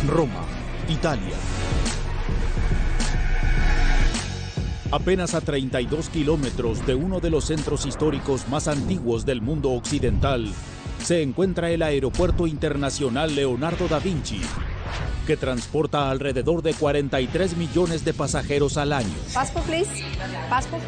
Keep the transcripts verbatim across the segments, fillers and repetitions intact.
Roma, Italia. Apenas a treinta y dos kilómetros de uno de los centros históricos más antiguos del mundo occidental, se encuentra el Aeropuerto Internacional Leonardo da Vinci, que transporta alrededor de cuarenta y tres millones de pasajeros al año. Passport, please. Passport.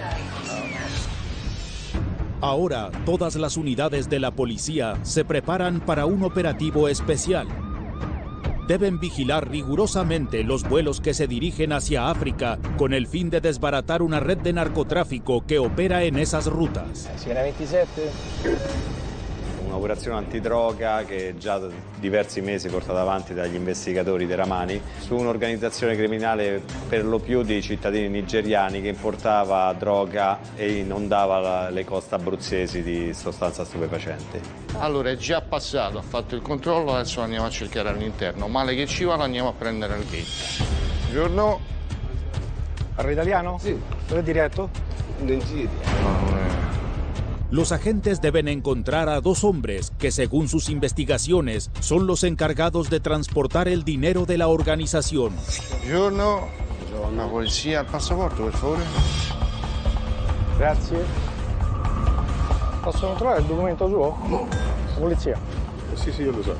Ahora, todas las unidades de la policía se preparan para un operativo especial. Deben vigilar rigurosamente los vuelos que se dirigen hacia África con el fin de desbaratar una red de narcotráfico que opera en esas rutas. Siena ventisette. Un'operazione antidroga che già da diversi mesi è portata avanti dagli investigatori teramani su un'organizzazione criminale per lo più di cittadini nigeriani che importava droga e inondava la, le coste abruzzesi di sostanza stupefacente. Allora è già passato, ha fatto il controllo, adesso lo andiamo a cercare all'interno. Male che ci va lo andiamo a prendere al gate. Buongiorno. Parla italiano? Sì. Dove è diretto? In Siria. Los agentes deben encontrar a dos hombres que, según sus investigaciones, son los encargados de transportar el dinero de la organización. Buongiorno. La polizia al passaporto, per favore. Grazie. Possono trovare il documento suo? No. La polizia? Sì, sì, io lo so.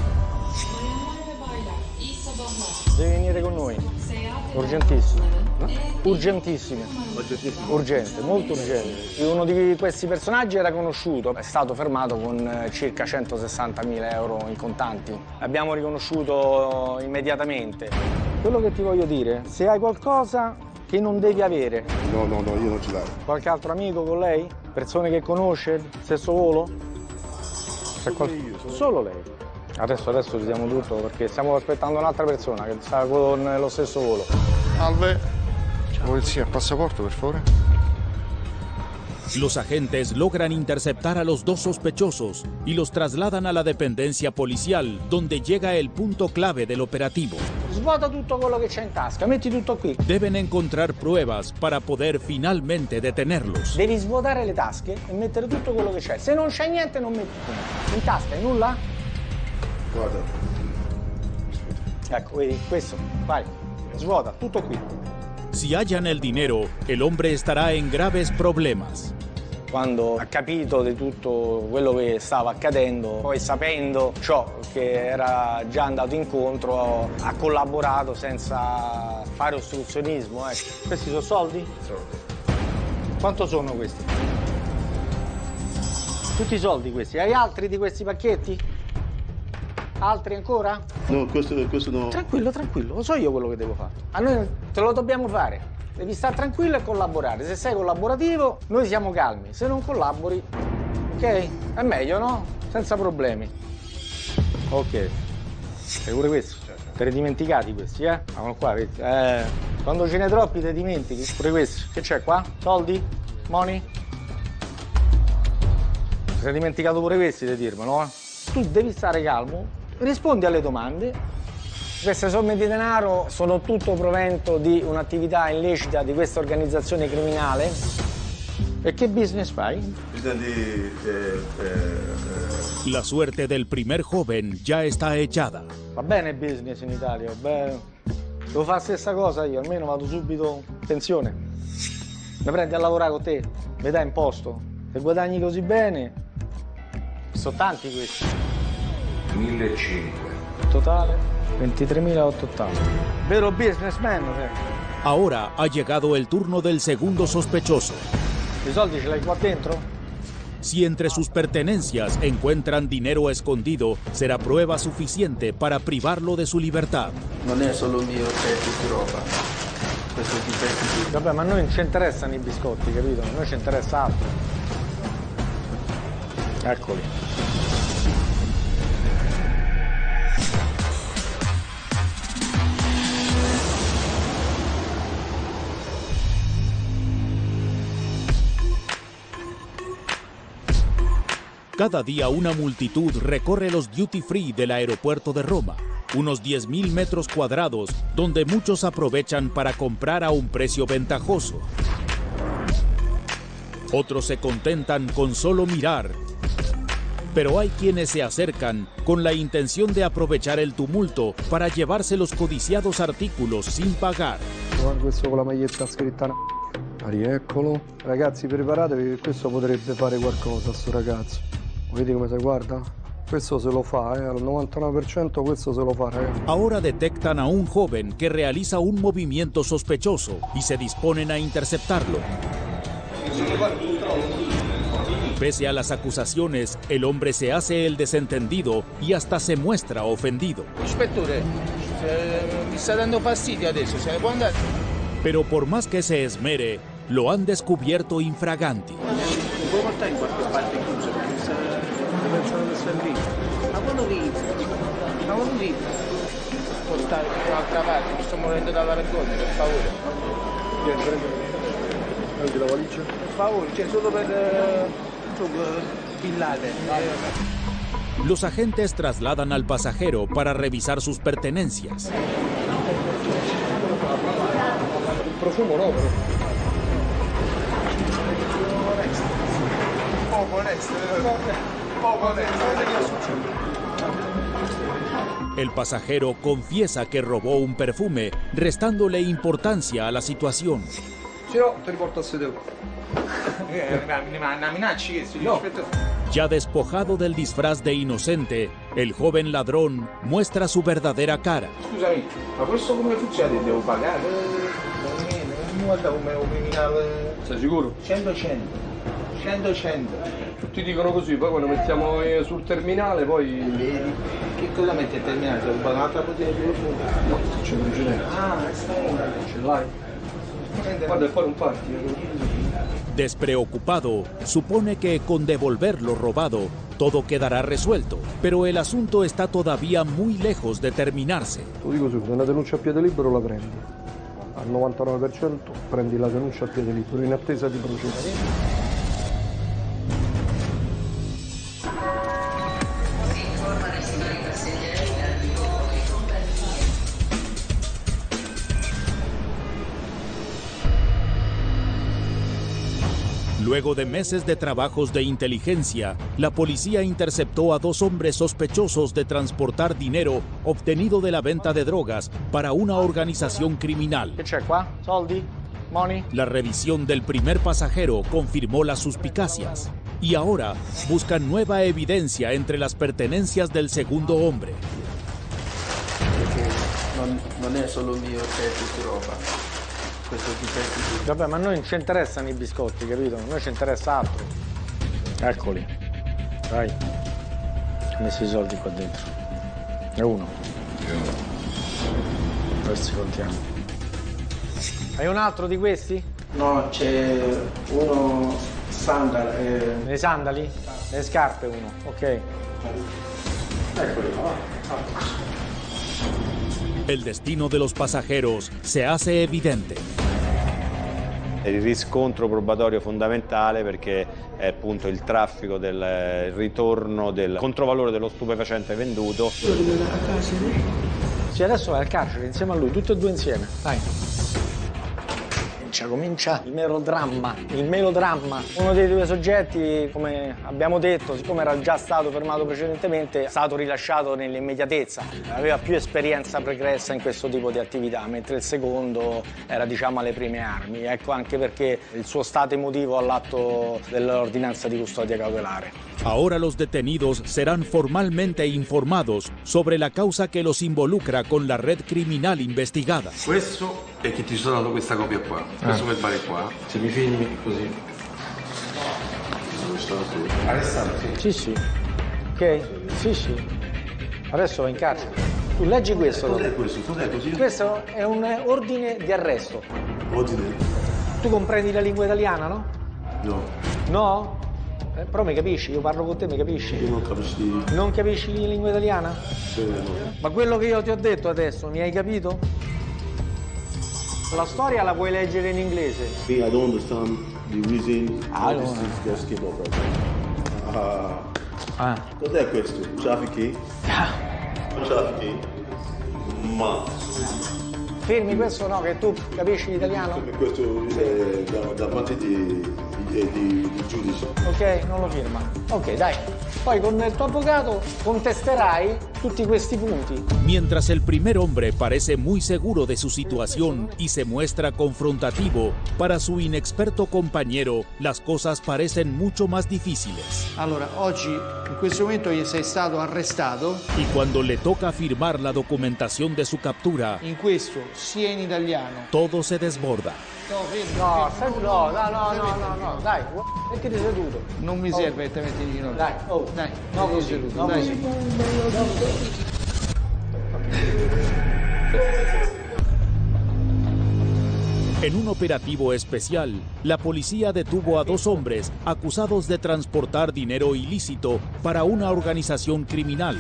Devi venire con noi. Urgentissimo. Urgentissimo. Urgente, molto urgente. Uno di questi personaggi era conosciuto, è stato fermato con circa centosessantamila euro in contanti. L'abbiamo riconosciuto immediatamente. Quello che ti voglio dire, se hai qualcosa che non devi avere. No, no, no, io non ce l'ho. Qualche altro amico con lei? Persone che conosce? Stesso volo? Solo qual... io. Solo... solo lei. Adesso, adesso ci diamo tutto perché stiamo aspettando un'altra persona che sta con lo stesso volo. Salve. Policía, pasaporte, por favor. Los agentes logran interceptar a los dos sospechosos y los trasladan a la dependencia policial, donde llega el punto clave del operativo. Svuota tutto quello che c'è in tasca, metti tutto qui. Deben encontrar pruebas para poder finalmente detenerlos. Devi svuotare le tasche e mettere tutto quello che c'è. Se non c'è niente non metti niente. In tasca hai nulla? Guarda. Ecco, vedi, questo. Vai, svuota, tutto qui. Si hallan el dinero, el hombre estará en graves problemas. Quando ha capito di tutto quello che stava accadendo, poi sapendo ciò che era già andato incontro, ha collaborato senza fare ostruzionismo. Eh. Questi sono soldi? Soldi. Quanto sono questi? Tutti i soldi questi. Hai altri di questi pacchetti? Altri ancora? No, questo, questo no. Tranquillo, tranquillo, lo so io quello che devo fare. A noi te lo dobbiamo fare. Devi stare tranquillo e collaborare. Se sei collaborativo, noi siamo calmi. Se non collabori, ok? È meglio, no? Senza problemi. Ok. E pure questo? Te li dimenticati questi, eh? Eccolo qua, vedi? Eh, quando ce ne troppi te dimentichi. Pure questo. Che c'è qua? Soldi? Money? Ti sei dimenticato pure questi, di dirmelo, eh? Tu devi stare calmo. Rispondi alle domande. Queste somme di denaro sono tutto provento di un'attività illecita di questa organizzazione criminale. E che business fai? La suerte del primer joven ya está echada. Va bene il business in Italia, beh, devo fare la stessa cosa io, almeno vado subito in pensione. Mi prendi a lavorare con te, mi dai in posto. Se guadagni così bene, sono tanti questi. millecinquecento. Totale ventitremilaottocentottanta. Vero businessman, sei. Ahora ha llegado el turno del segundo sospechoso. I soldi ce l'hai qua dentro? Si entre sus pertenencias encuentran dinero escondido, será prueba suficiente para privarlo de su libertad. Non è solo mio, c'è tutta roba. Questo ti pezzi. Vabbè, ma a noi non ci interessano i biscotti, capito? A noi ci interessa altro. Eccoli. Cada día una multitud recorre los duty free del aeropuerto de Roma, unos diez mil metros cuadrados, donde muchos aprovechan para comprar a un precio ventajoso. Otros se contentan con solo mirar Pero hay quienes se acercan con la intención de aprovechar el tumulto para llevarse los codiciados artículos sin pagar. Questo con la maglietta scritta rieccolo. Ragazzi, preparatevi che questo potrebbe fare qualcosa, sto ragazzo. Vedi come si guarda? Questo se lo fa, eh, al novantanove per ciento questo se lo fa, ragazzi. Ahora detectan a un joven que realiza un movimiento sospechoso y se disponen a interceptarlo. Pese a las acusaciones, el hombre se hace el desentendido y hasta se muestra ofendido. Ispettore, mi sta dando fastidio adesso, se ne può andare? Pero por más que se esmere, lo han descubierto infraganti. Non puoi portare in qualche parte chiusa perché sta pensando che sta lì. Ma quando vivi? Ma quando vivi? Portare da un'altra parte, mi sto morendo dalla vergogna, per favore. Vieni, prendi, prendi la valigia. Per favore, cioè solo per... Los agentes trasladan al pasajero para revisar sus pertenencias. Il profumo no, però. El pasajero confiesa que robó un perfume, restándole importancia a la situación. Se no, ti riporto a sedere. Ya despojado del disfraz de inocente, el joven ladrón muestra su verdadera cara. Scusami, ma questo come funziona? Devo pagare? Non guarda come un criminale. Sei sicuro? cento cento. cento cento. Tutti dicono così, poi quando mettiamo sul terminale poi... Vedi? Che cosa mette il terminale? Ti ho rubato un'altra bottiglia di profumo? No, c'è un genere. Ah, questa è una. Ce l'hai? Guarda, fare un party. Despreocupado, supone que con devolver lo robado, todo quedará resuelto, pero el asunto está todavía muy lejos de terminarse. Lo dico subito, una denuncia a piede libero la prendi. Al novantanove per cento prendi la denuncia a piede libero in attesa di procedere. Luego de meses de trabajos de inteligencia, la policía interceptó a dos hombres sospechosos de transportar dinero obtenido de la venta de drogas para una organización criminal. Che c'è qua? Soldi? Money? La revisión del primer pasajero confirmó las suspicacias y ahora buscan nueva evidencia entre las pertenencias del segundo hombre. Perché non, non è solo mio, c'è tutta roba. Questo difetto. Vabbè, ma a noi non ci interessano i biscotti, capito? A noi ci interessa altro. Eccoli. Dai. Ho messo i soldi qua dentro. E uno. Questi contiamo. Hai un altro di questi? No, c'è uno sandal. Eh... Nei sandali? Nelle scarpe uno, ok. Eccoli qua. El destino de los pasajeros se hace evidente. Il riscontro probatorio fondamentale perché è appunto il traffico del il ritorno del controvalore dello stupefacente venduto. Sì, adesso vai al carcere insieme a lui, tutti e due insieme. Dai. Comincia, comincia il melodramma, il melodramma. Uno dei due soggetti, come abbiamo detto, siccome era già stato fermato precedentemente, è stato rilasciato nell'immediatezza. Aveva più esperienza pregressa in questo tipo di attività, mentre il secondo era, diciamo, alle prime armi. Ecco anche perché il suo stato emotivo all'atto dell'ordinanza di custodia cautelare. Ahora los detenidos serán formalmente informados sobre la causa que los involucra con la red criminal investigada. Questo è che ti sto dando questa copia qua, questo verbale qua. Se mi filmi così. Dove sto tu? Arrestato, sì. Sì, sì. Ok? Sì, sì. Adesso va in carcere. Tu leggi questo. Cos'è questo? Cos'è così? Questo è un ordine di arresto. Ordine? Tu comprendi la lingua italiana, no? No. No? Eh, però mi capisci, io parlo con te, mi capisci? Io non capisci. Non capisci la lingua italiana? Bene, no. Ma quello che io ti ho detto adesso, mi hai capito? La storia la puoi leggere in inglese. I don't understand the reason Ah, why no. this thing just came up right now. Ah. Ah. Cos'è questo? Trafficking? Trafficking? Ma. Firmi questo no, che tu capisci l'italiano? Questo è da, da parte di, di e di, di giudice. Ok, non lo firma. Ok, dai. Poi con il tuo avvocato contesterai tutti questi punti. Mientras el primer hombre parece muy seguro de su situación y se muestra confrontativo, para su inexperto compañero las cosas parecen mucho más difíciles. Allora, oggi, in questo momento, sei stato arrestato. Y cuando le toca firmar la documentación de su captura, in questo, sia in italiano. todo se desborda. No, no, no, no, no, no, no, dai, mettiti seduto. Non mi serve che ti metti in ginocchio. Dai, oh, dai, no così, seduto, no dai. così. En un operativo especial, la policía detuvo a dos hombres acusados de transportar dinero ilícito para una organización criminal.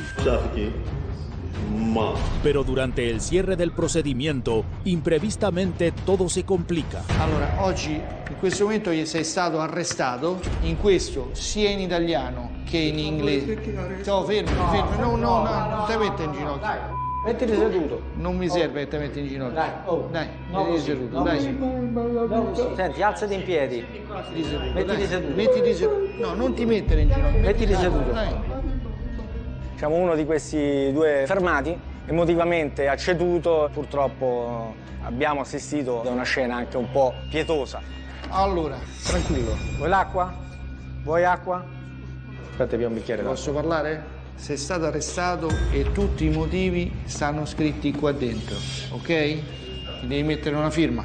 Pero durante el cierre del procedimiento, imprevistamente todo se complica. Allora, oggi, in questo momento, sei stato arrestato, in questo, sia in italiano che in inglese. No, fermo, fermo, no, no, no, non ti metti in ginocchio. Dai, mettiti seduto. Non mi serve che ti metti in ginocchio. Dai, oh. Dai, no mettiti così, seduto, no dai. così. No così. Senti, alzati in piedi. Mettiti seduto. Mettiti dai. seduto. Mettiti seduto. No, non ti mettere in ginocchio. Mettiti seduto. Dai. Siamo uno di questi due fermati, emotivamente ha ceduto, purtroppo abbiamo assistito a una scena anche un po' pietosa. Allora, Tranquillo, vuoi l'acqua? Vuoi acqua? Aspetta, vi ho un bicchiere d'acqua. posso parlare? Sei stato arrestato e tutti i motivi stanno scritti qua dentro, ok? Ti devi mettere una firma.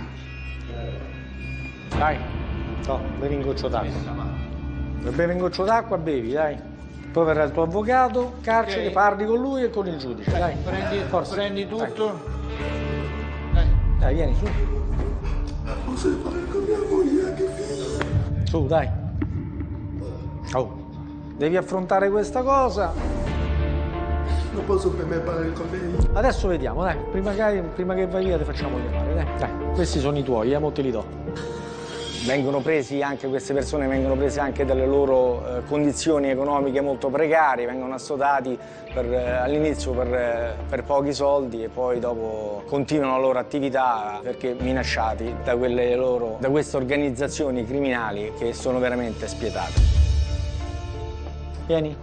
Dai, no, bevi un goccio d'acqua. Per bere un goccio d'acqua, bevi, dai. Poi verrà il tuo avvocato, carcere, Okay. parli con lui e con il giudice. Dai, Dai, prendi, forza. prendi tutto. Dai. Dai. Dai, vieni, su. Cosa devo fare con mia moglie che figlio? Su, dai. Oh. Devi affrontare questa cosa. Non posso per me parlare con lei. Adesso vediamo, dai. Prima che, prima che vai via ti facciamo chiamare, dai. Dai, questi sono i tuoi, eh, mo te li do. Vengono presi anche, queste persone vengono prese anche dalle loro eh, condizioni economiche molto precarie, vengono assodati per, eh, all'inizio per, eh, per pochi soldi e poi dopo continuano la loro attività perché minacciati da, quelle loro, da queste organizzazioni criminali che sono veramente spietate. Vieni.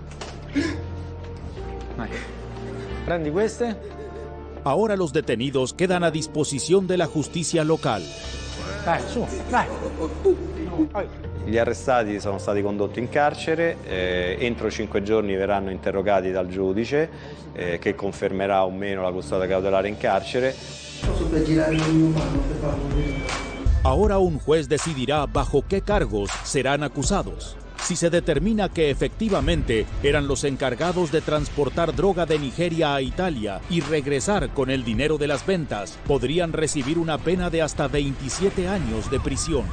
Vai. Prendi queste. Ahora los detenidos quedan a disposición de la justicia local. Dai, su, dai. Gli arrestati sono stati condotti in carcere, eh, entro cinque giorni verranno interrogati dal giudice eh, che confermerà o meno la custodia cautelare in carcere. Posso per girare il mio mano per farlo. Ahora un juez decidirá bajo qué cargos serán acusados. Si se determina que efectivamente eran los encargados de transportar droga de Nigeria a Italia y regresar con el dinero de las ventas, podrían recibir una pena de hasta veintisiete años de prisión.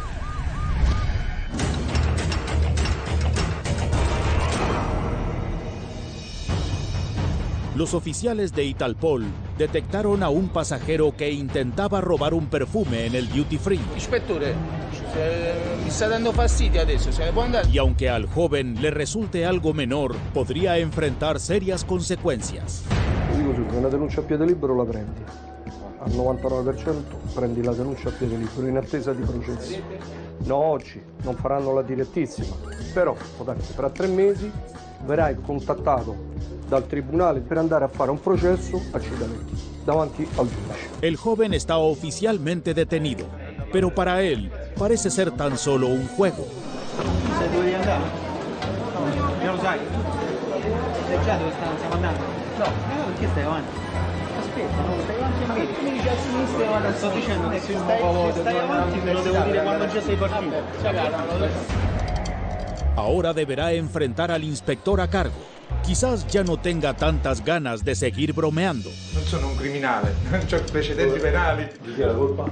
Los oficiales de Italpol detectaron a un pasajero que intentaba robar un perfume en el duty free. Ispettore, se mi sta dando fastidio adesso, se ne può andare? Y aunque al joven le resulte algo menor, podría enfrentar serias consecuencias. Ti dico subito, una denuncia a piede libero la prendi. Al novantanove per cento prendi la denuncia a piede libero in attesa di processi. No, oggi non faranno la direttissima, però tra tre mesi verrai contattato dal tribunale per andare a fare un processo a Civitavecchia davanti al giudice. El joven está oficialmente detenido, pero para él parece ser tan solo un juego. Sai dove devi andare? No, lo sai? Sai già dove stiamo andando? No, no, perché stai avanti? Aspetta, no, stai avanti ma vedi? Mi dici a sinistra e vado a sto dicendo che sei un po' stai avanti, me lo devo dire quando già sei partito. Ahora deberá enfrentar al inspector a cargo. Quizás ya no tenga tantas ganas de seguir bromeando. Non sono un criminale, non ho precedenti penali. Di chi è la colpa?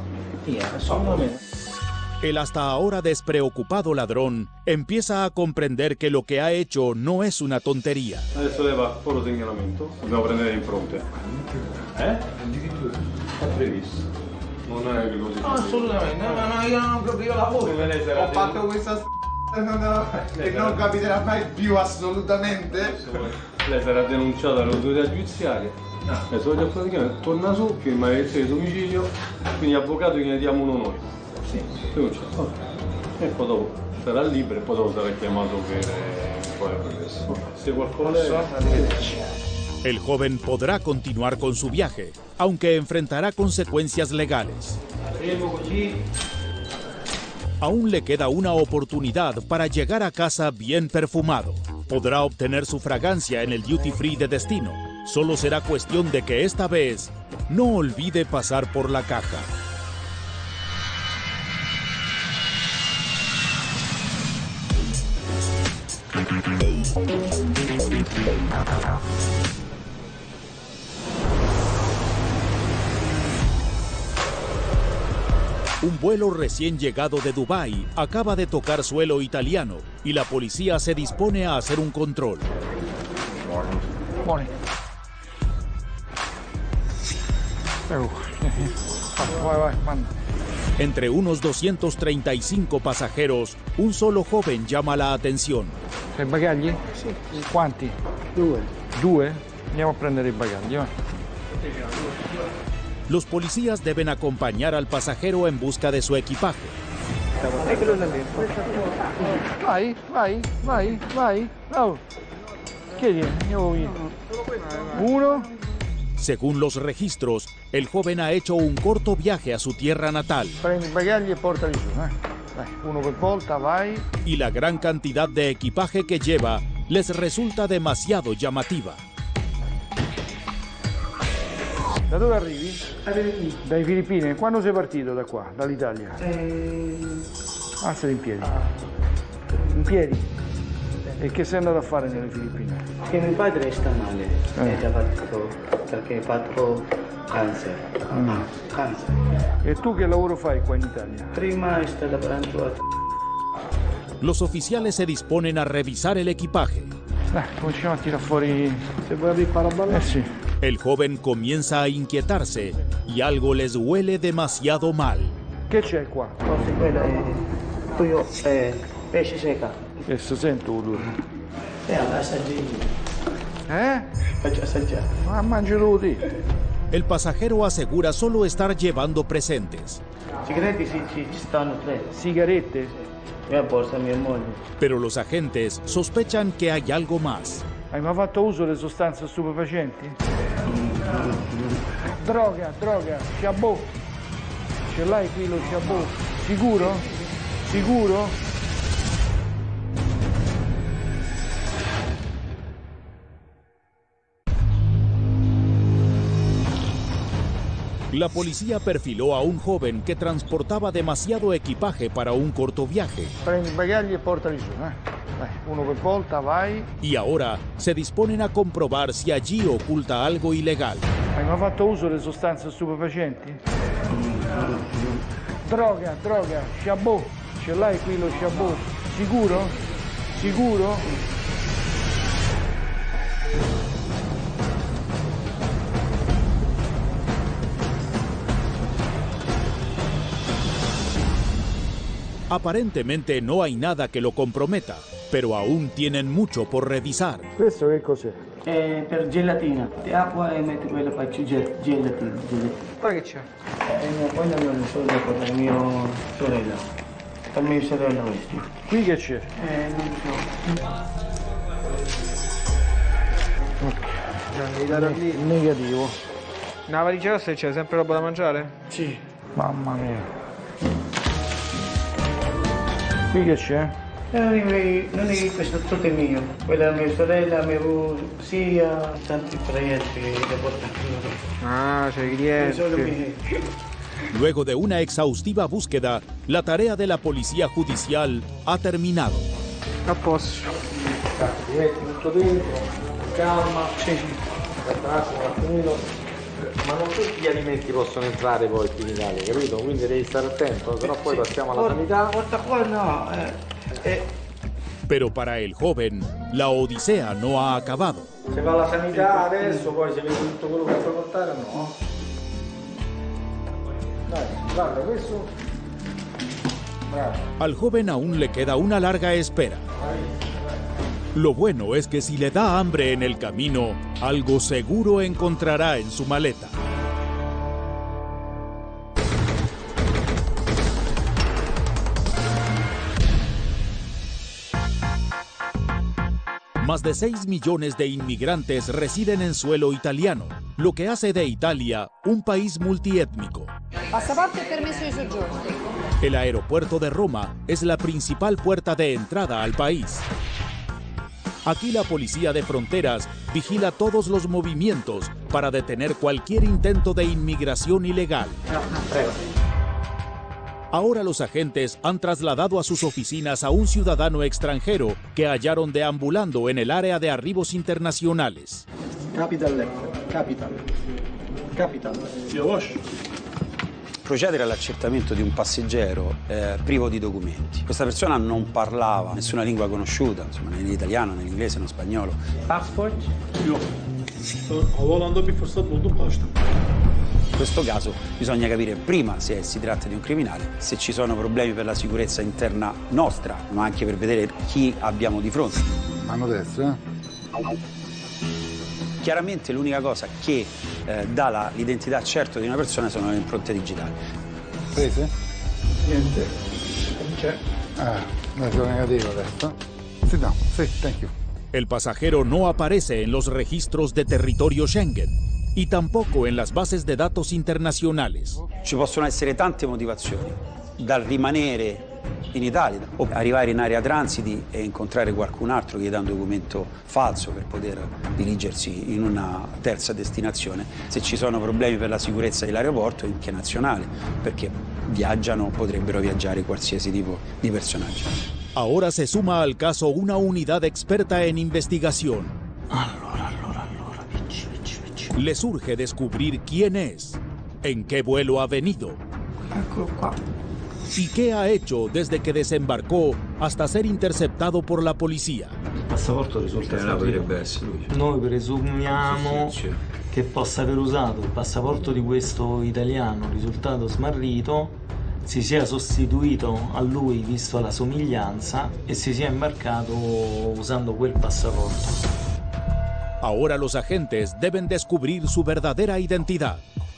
El hasta ahora despreocupado ladrón empieza a comprender que lo que ha hecho no es una tontería. Adesso leva foro segnalamento, dobbiamo prendere in fronte. Eh? È previsto. Non è che così. No, assolutamente, no, no, io non proprio lavoro. Ho fatto questa s***a che non capiterà mai più assolutamente. Lei sarà denunciata all'autorità giudiziaria. Le solite praticamente torna su, firma la lezione di domicilio, quindi avvocato gliene diamo uno noi. Sì. Denunciato. E poi dopo starà libero e poi dopo sarà chiamato per fare progresso. Se qualcosa... El joven podrá continuar con su viaje, aunque enfrentará consecuencias legales. Aún le queda una oportunidad para llegar a casa bien perfumado. Podrá obtener su fragancia en el duty free de destino. Solo será cuestión de que esta vez no olvide pasar por la caja. Un vuelo recién llegado de Dubái acaba de tocar suelo italiano y la policía se dispone a hacer un control. Morning. Vai, vai, manda. Entre unos doscientos treinta y cinco pasajeros, un solo joven llama la atención. I bagagli? Sì. Quanti? Due. Due? Andiamo a prendere i bagagli, va. Los policías deben acompañar al pasajero en busca de su equipaje. Vai, vai, vai, vai. Oh. Chiedi, andiamo via. Uno. Según los registros, el joven ha hecho un corto viaje a su tierra natal. Prendi i bagagli e portali su, eh. Dai, uno per volta, vai. Y la gran cantidad de equipaje que lleva les resulta demasiado llamativa. Da dove arrivi? Dai Filippine. Quando sei partito da qua, dall'Italia? Eh... Alzati in piedi. In piedi? E che sei andato a fare nelle Filippine? Che mio padre sta male. Eh. È già fatto, perché ha fatto cáncer. Mm. Cáncer. E tu che lavoro fai qua in Italia? Prima sto lavorando a... Los oficiales se disponen a revisar el equipaje. Dai, cominciamo a tirar fuori... Se vuoi aprire il paraballo? Eh sì. El joven comienza a inquietarse y algo les huele demasiado mal. Che c'è qua? Forse quello è... Io, eh, pesce secca. Adesso sento odore. Eh, assaggi. Eh? Faccio assaggiare. Ma mangialo te. El pasajero asegura solo estar llevando presentes. Sigarette sì, ci stanno tre. Sigarette? Mia borsa, mia moglie. Pero los agentes sospechan que hay algo más. Hai mai fatto uso delle sostanze stupefacenti? Droga, droga, sciabò. Ce l'hai qui lo sciabò? Sicuro? Sicuro? La policía perfiló a un joven que transportaba demasiado equipaje para un corto viaje. Prendi i bagagli e portali su, eh? Dai, uno per volta, vai. Y ahora se disponen a comprobar si allí oculta algo ilegal. Hai mai fatto uso delle sostanze stupefacenti? Droga, droga, sciabò. Ce l'hai qui lo sciabò? Sicuro? Sicuro? Aparentemente no hay nada que lo comprometa, pero aún tienen mucho por revisar. Questo che cos'è? È per gelatina. Di acqua e metti quella poi più gel gelatina. gelatina. Poi che c'è? È mia quella non è solo per la mia sorella. Per mia sorella questi. Qui che c'è? Eh, non so. Ok. Negativo. Nella valigia rossa c'è sempre roba da mangiare? Sì. Mamma mia. Qui che c'è? Non è, non è questo tutto è mio. Quella mia sorella, mia sia tanti proietti da portare. Ah, c'è i clienti. Luego de una exhaustiva búsqueda, la tarea de la policía judicial ha terminado. A posto. Ti metti tutto dentro, calma. Sì, sì. Aspetta un attimo, un attimino. Ma non tutti gli alimenti possono entrare poi qui in Italia, capito? Quindi devi stare attento, però poi sì. Passiamo alla sanità. Porta qua no, eh, eh. Pero para el joven, la odisea no ha acabado. Se va alla sanità adesso, poi se vedi tutto quello che puoi portare, no? Dai, guarda, questo... Bravo. Al joven aún le queda una larga espera. Lo bueno es que si le da hambre en el camino, algo seguro encontrará en su maleta. Más de seis millones de inmigrantes residen en suelo italiano, lo que hace de Italia un país multiétnico. Pasaporto y permiso de soggiorno. El aeropuerto de Roma es la principal puerta de entrada al país. Aquí la policía de fronteras vigila todos los movimientos para detener cualquier intento de inmigración ilegal. Ahora los agentes han trasladado a sus oficinas a un ciudadano extranjero que hallaron deambulando en el área de arribos internacionales. Capital letter, capital, capital. Procedere all'accertamento di un passeggero eh, privo di documenti. Questa persona non parlava nessuna lingua conosciuta, insomma, né in italiano, né in inglese, né in spagnolo. Passport? Yok. Havaalanında bir fırsat buldum kaçtım. In questo caso bisogna capire prima se si tratta di un criminale, se ci sono problemi per la sicurezza interna nostra, ma anche per vedere chi abbiamo di fronte. Mano destra. Chiaramente l'unica cosa che eh, dà l'identità certa di una persona sono le impronte digitali. Prese? Niente. Non c'è. Ah, mezzo negativo adesso. Sit down. Sì, thank you. El pasajero no aparece en los registros de territorio Schengen y tampoco en las bases de datos internacionales. Ci possono essere tante motivazioni, dal rimanere in Italia o arrivare in area transiti e incontrare qualcun altro che gli dà un documento falso per poter dirigersi in una terza destinazione, se ci sono problemi per la sicurezza dell'aeroporto anche nazionale, perché viaggiano, potrebbero viaggiare qualsiasi tipo di personaggi. Ahora se suma al caso una unidad experta en investigación. Allora, allora, allora, vicci, vicci, vicci. Le surge descubrir quién es, en qué vuelo ha venido. Eccolo qua. ¿Y qué ha hecho desde que desembarcó hasta ser interceptado por la policía? Il passaporto risulta potrebbe essere lui. Noi presumiamo sì, sì, sì. che possa aver usato il passaporto di questo italiano risultato smarrito, si sia sostituito a lui visto la somiglianza e si sia imbarcato usando quel passaporto. Ahora los agentes deben descubrir su verdadera identidad.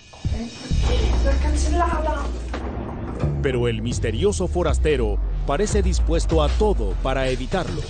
Pero el misterioso forastero parece dispuesto a todo para evitarlo.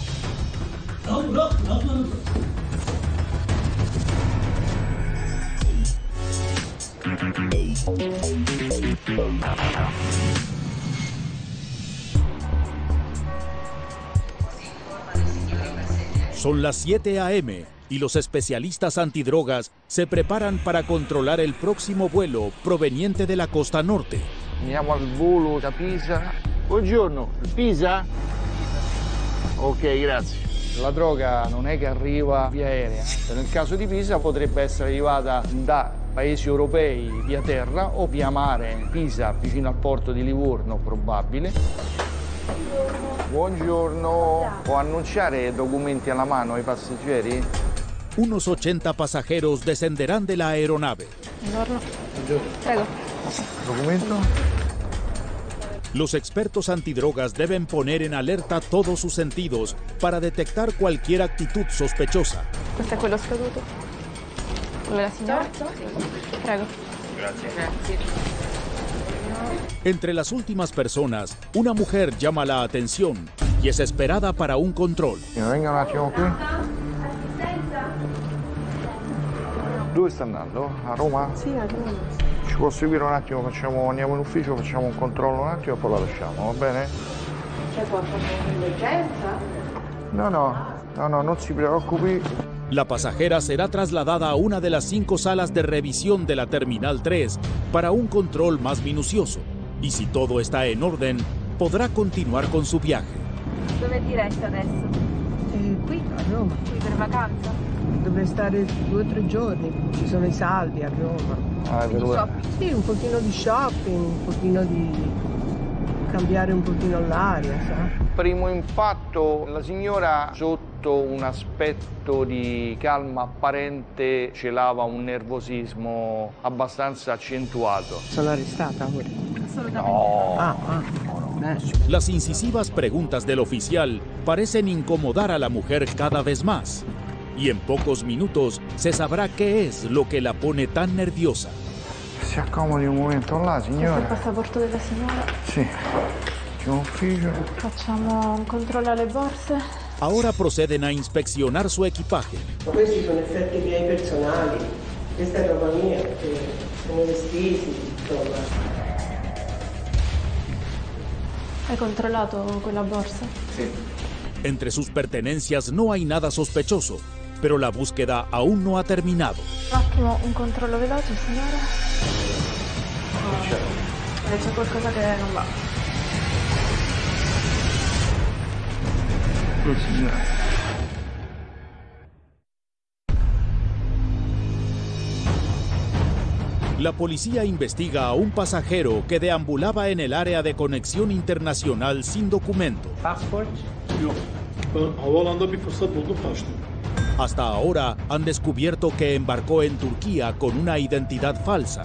Son las siete a eme y los especialistas antidrogas se preparan para controlar el próximo vuelo proveniente de la costa norte. Andiamo al volo da Pisa. Buongiorno, Pisa? Ok, grazie. La droga non è che arriva via aerea. Nel caso di Pisa potrebbe essere arrivata da paesi europei via terra o via mare. Pisa, vicino al porto di Livorno, probabile. Buongiorno. Può annunciare documenti alla mano ai passeggeri? Unos ochenta pasajeros descenderán de la aeronave. Buongiorno. Prego. ¿Documento? Los expertos antidrogas deben poner en alerta todos sus sentidos para detectar cualquier actitud sospechosa. Questo è quello scaduto. Quello della signora? Prego. Grazie. Grazie. Entre las últimas personas, una mujer llama la atención y es esperada para un control. Venga un attimo qui. Dove sta andando? A Roma? Sì, a Roma. Ci può seguire un attimo, facciamo, andiamo in ufficio, facciamo un controllo un attimo e poi la lasciamo, va bene? C'è qualcosa di emergenza? No, no, no, no, non si preoccupi. La pasajera será trasladada a una de las cinco salas de revisión de la Terminal tres para un control más minucioso. Y si todo está en orden, podrá continuar con su viaje. Dove è diretta adesso? Eh, qui a Roma. Qui per vacanza? Dovrei stare due o tre giorni, ci sono i saldi a Roma. Ah, è venuto. Sì, un pochino di shopping, un pochino di cambiare un pochino l'aria, sa? Primo impatto, la signora sotto un aspetto di calma apparente celava un nervosismo abbastanza accentuato. Sono arrestata ora? Assolutamente. No. Ah, ah. Las incisivas preguntas del oficial parecen incomodar a la mujer cada vez más. Y en pocos minutos se sabrá qué es lo que la pone tan nerviosa. Si accomodi un momento là, signora. Questo è il passaporto della signora? Sì. C'è un ufficio. Facciamo un controllo alle borse. Ahora proceden a inspeccionar su equipaje. Ma questi sono effetti miei personali, questa è roba mia, perché sono vestiti, insomma. Hai controllato quella borsa? Sí. Entre sus pertenencias no hay nada sospechoso, pero la búsqueda aún no ha terminado. Un attimo, un controllo veloce, signora. Oh, c'è qualcosa che non va. Oh, signora. La policía investiga a un pasajero que deambulaba en el área de conexión internacional sin documento. Passport? Yok. Ben havaalanında bir fırsat buldum, kaçtım. Hasta ahora han descubierto que embarcó en Turquía con una identidad falsa.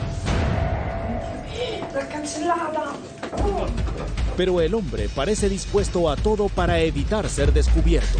L'ha cancellata! Pero el hombre parece dispuesto a todo para evitar ser descubierto.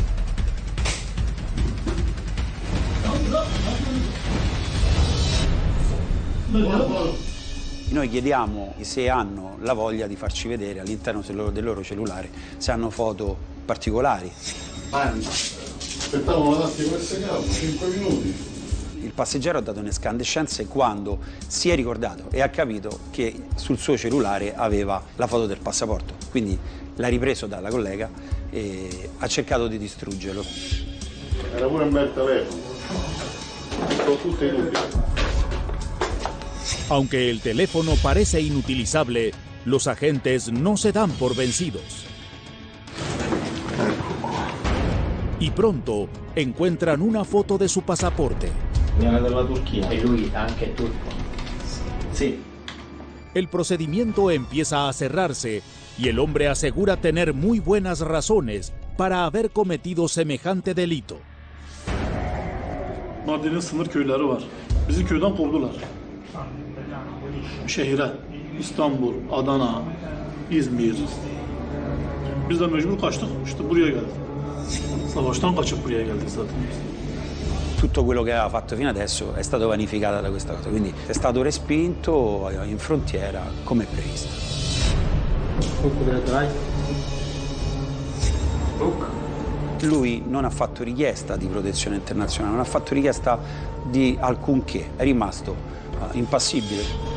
Noi chiediamo se hanno la voglia di farci vedere all'interno del loro, del loro cellulare se hanno foto particolari. Aspettavo un attimo, cinque minuti. Il passeggero ha dato un'escandescenza quando si è ricordato e ha capito che sul suo cellulare aveva la foto del passaporto. Quindi l'ha ripreso dalla collega e ha cercato di distruggerlo. Era pure un bel telefono. Sono tutte inutili. Aunque el teléfono parece inutilizable, los agentes no se dan por vencidos. Y pronto encuentran una foto de su pasaporte. Viene dalla Turchia. E lui anche turco? Sí. El procedimiento empieza a cerrarse y el hombre asegura tener muy buenas razones para haber cometido semejante delito. Mardin'in sınır köyleri var. Bizi köyden kovdular. Şehire, İstanbul, Adana, İzmir. Biz de mecbur kaçtık, işte buraya geldik. Savaştan kaçıp buraya geldik zaten. Tutto quello che aveva fatto fino adesso è stato vanificato da questa cosa, quindi è stato respinto in frontiera come previsto. Lui non ha fatto richiesta di protezione internazionale, non ha fatto richiesta di alcunché, è rimasto uh, impassibile.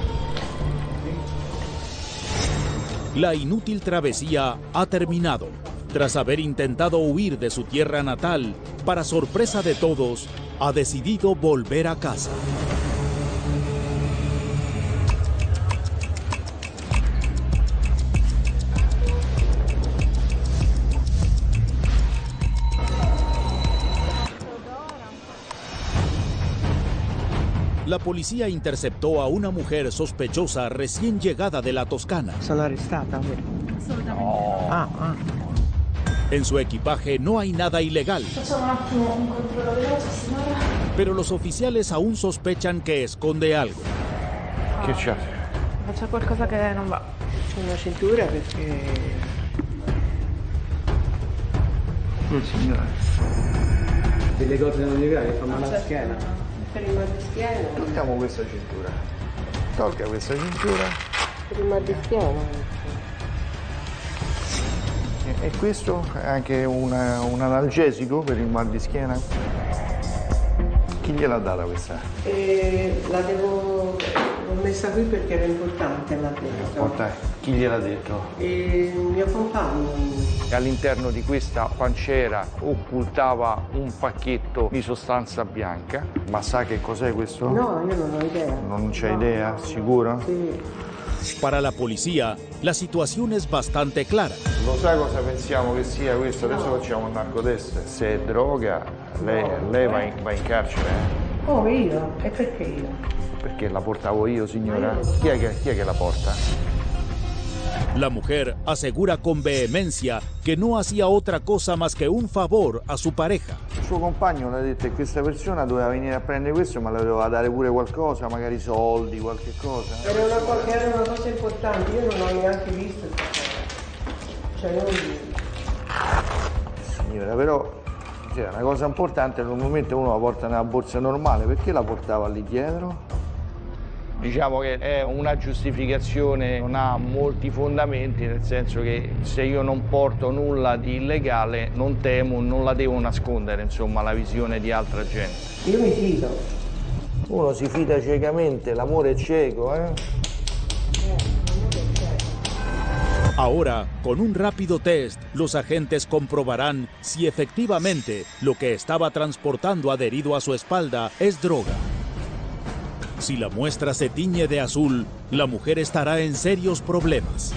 La inútil travesía ha terminado. Tras haber intentado huir de su tierra natal, para sorpresa de todos, ha decidido volver a casa. La policía interceptó a una mujer sospechosa recién llegada de la Toscana. Sono arrestata? Assolutamente. Ah, ah. En su equipaje no hay nada ilegal. Facciamo un attimo un controllo veloce, signora. Pero los oficiales aún sospechan que esconde algo. Che c'è? Ma c'è qualcosa che non va. C'è una cintura perché... Oh, signora. Delle cose non legali, fa male alla schiena. Per il mal di schiena. Togliamo questa cintura. Tolga questa cintura. Per il mal di schiena. E questo è anche una, un analgesico per il mal di schiena? Chi gliel'ha data questa? E la devo... l'ho messa qui perché era importante, l'ha detto. Chi gliel'ha detto? E il mio compagno. All'interno di questa pancera occultava un pacchetto di sostanza bianca. Ma sa che cos'è questo? No, io non ho idea. Non c'è idea? Sicuro? Sì. Para la policía, la situación es bastante clara. Lo sai cosa pensiamo che sia questo? Adesso facciamo un narcotest. Se è droga, lei, lei va, in, va in carcere. Eh? Oh, io? E perché io? Perché la portavo io, signora? Chi è che, chi è che la porta? La mujer asegura con vehemencia que no hacía otra cosa más que un favor a su pareja. Il suo compagno le ha detto che questa persona doveva venire a prendere questo, ma le doveva dare pure qualcosa, magari soldi, qualche cosa. Era una, cosa, era una cosa importante, io non ho neanche visto questa cosa. Cioè, non... Signora, però, cioè, una cosa importante normalmente uno la porta nella borsa normale, perché la portava lì dietro? Diciamo che è una giustificazione, non ha molti fondamenti, nel senso che se io non porto nulla di illegale non temo, non la devo nascondere, insomma, la visione di altra gente. Io mi fido. Uno si fida ciecamente, l'amore è cieco, eh? Ahora, con un rápido test, los agentes comprobarán si efectivamente lo que estaba transportando adherido a su espalda es droga. Si la muestra se tiñe de azul, la mujer estará en serios problemas.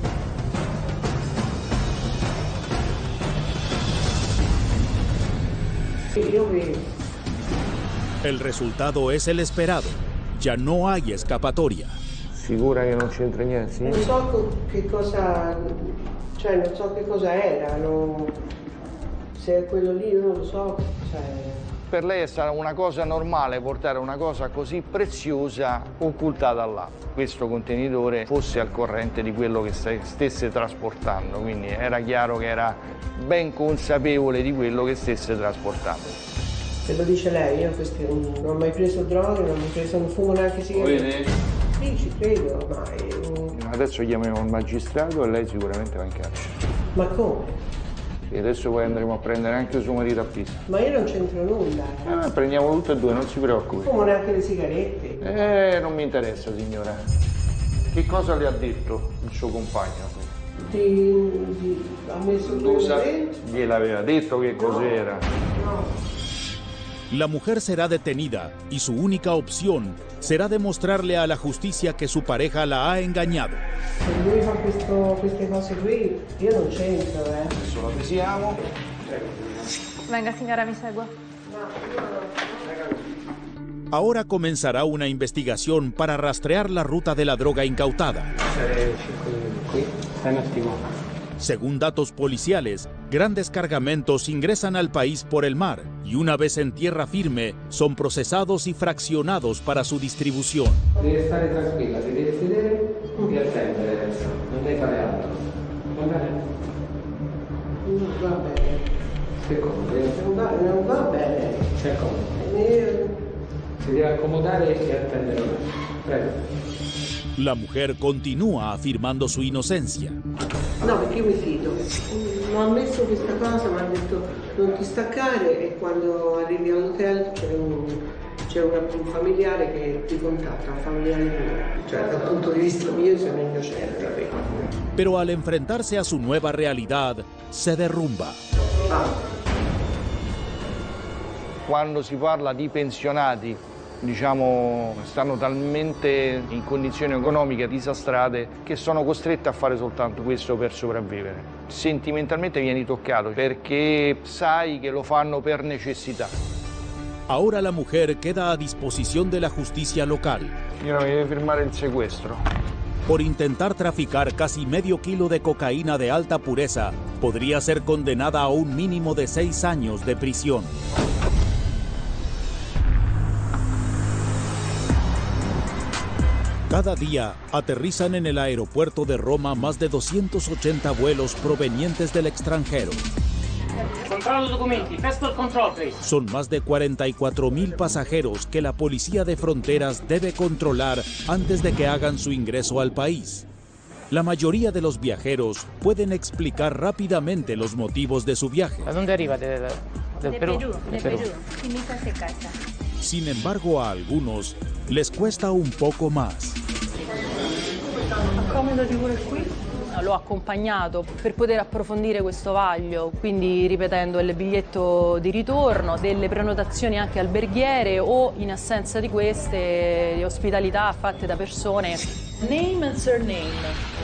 El resultado es el esperado. Ya no hay escapatoria. Sicura che non c'entra niente? Sì? Non so che cosa, cioè non so che cosa era, non, se è quello lì non lo so. Cioè... Per lei è stata una cosa normale portare una cosa così preziosa occultata là. Questo contenitore fosse al corrente di quello che stesse trasportando, quindi era chiaro che era ben consapevole di quello che stesse trasportando. Se lo dice lei, io questi, non ho mai preso droghe, non ho mai preso, non fumo neanche sigarette. Sì, ci credo, ormai. Adesso chiamiamo il magistrato e lei sicuramente va in carcere. Ma come? E adesso poi andremo a prendere anche suo marito a pista. Ma io non c'entro nulla. Eh, prendiamo tutte e due, non si preoccupi. Fumo neanche le sigarette. Eh, non mi interessa, signora. Che cosa le ha detto il suo compagno? Ti, ti ha messo dentro? Gliel'aveva detto che cos'era? No. La mujer será detenida y su única opción será demostrarle a la justicia que su pareja la ha engañado. Se lui fa questo, queste cose qui, io non c'entro, eh. Adesso la pesiamo. Venga, signora, mi segua. Ahora comenzará una investigación para rastrear la ruta de la droga incautada. Según datos policiales, grandes cargamentos ingresan al país por el mar y una vez en tierra firme son procesados y fraccionados para su distribución. Deve stare tranquilla, ti devi sedere e attendere adesso, non devi fare altro. Va bene? Non va bene. Che cosa? Non va, non va bene. Che cosa? Io... Si deve accomodare e attendere. Prego. La mujer continúa afirmando su inocencia. No, perché io mi fido. Non ho ammesso questa cosa, mi ha detto non ti staccare e quando arrivi all'hotel c'è un, c'è un familiare che ti contatta, un familiare mio. Cioè dal punto di vista mio sono innocente. Pero al enfrentarse a su nueva realidad, se derrumba. Ah. Quando si parla di pensionati, diciamo, stanno talmente in condizioni economiche disastrate che sono costretti a fare soltanto questo per sopravvivere. Sentimentalmente vieni toccato perché sai che lo fanno per necessità. Ahora la mujer queda a disposición de la justicia local. Io non mi devo firmare il sequestro. Por intentar traficar casi medio kilo de cocaína de alta pureza, podría ser condenada a un mínimo de seis años de prisión. Cada día aterrizan en el aeropuerto de Roma más de doscientos ochenta vuelos provenientes del extranjero. Controllo documenti, passport control, please. Son más de cuarenta y cuatro mil pasajeros que la Policía de Fronteras debe controlar antes de que hagan su ingreso al país. La mayoría de los viajeros pueden explicar rápidamente los motivos de su viaje. ¿A dónde arriba? ¿De, de, del de Perú? Perú, de Perú. Y mi hija se casa. Sin embargo, a algunos les cuesta un poco más. Accomodati pure qui. L'ho accompagnato per poter approfondire questo vaglio, quindi ripetendo il biglietto di ritorno, delle prenotazioni anche alberghiere o in assenza di queste di ospitalità fatte da persone. Name and surname.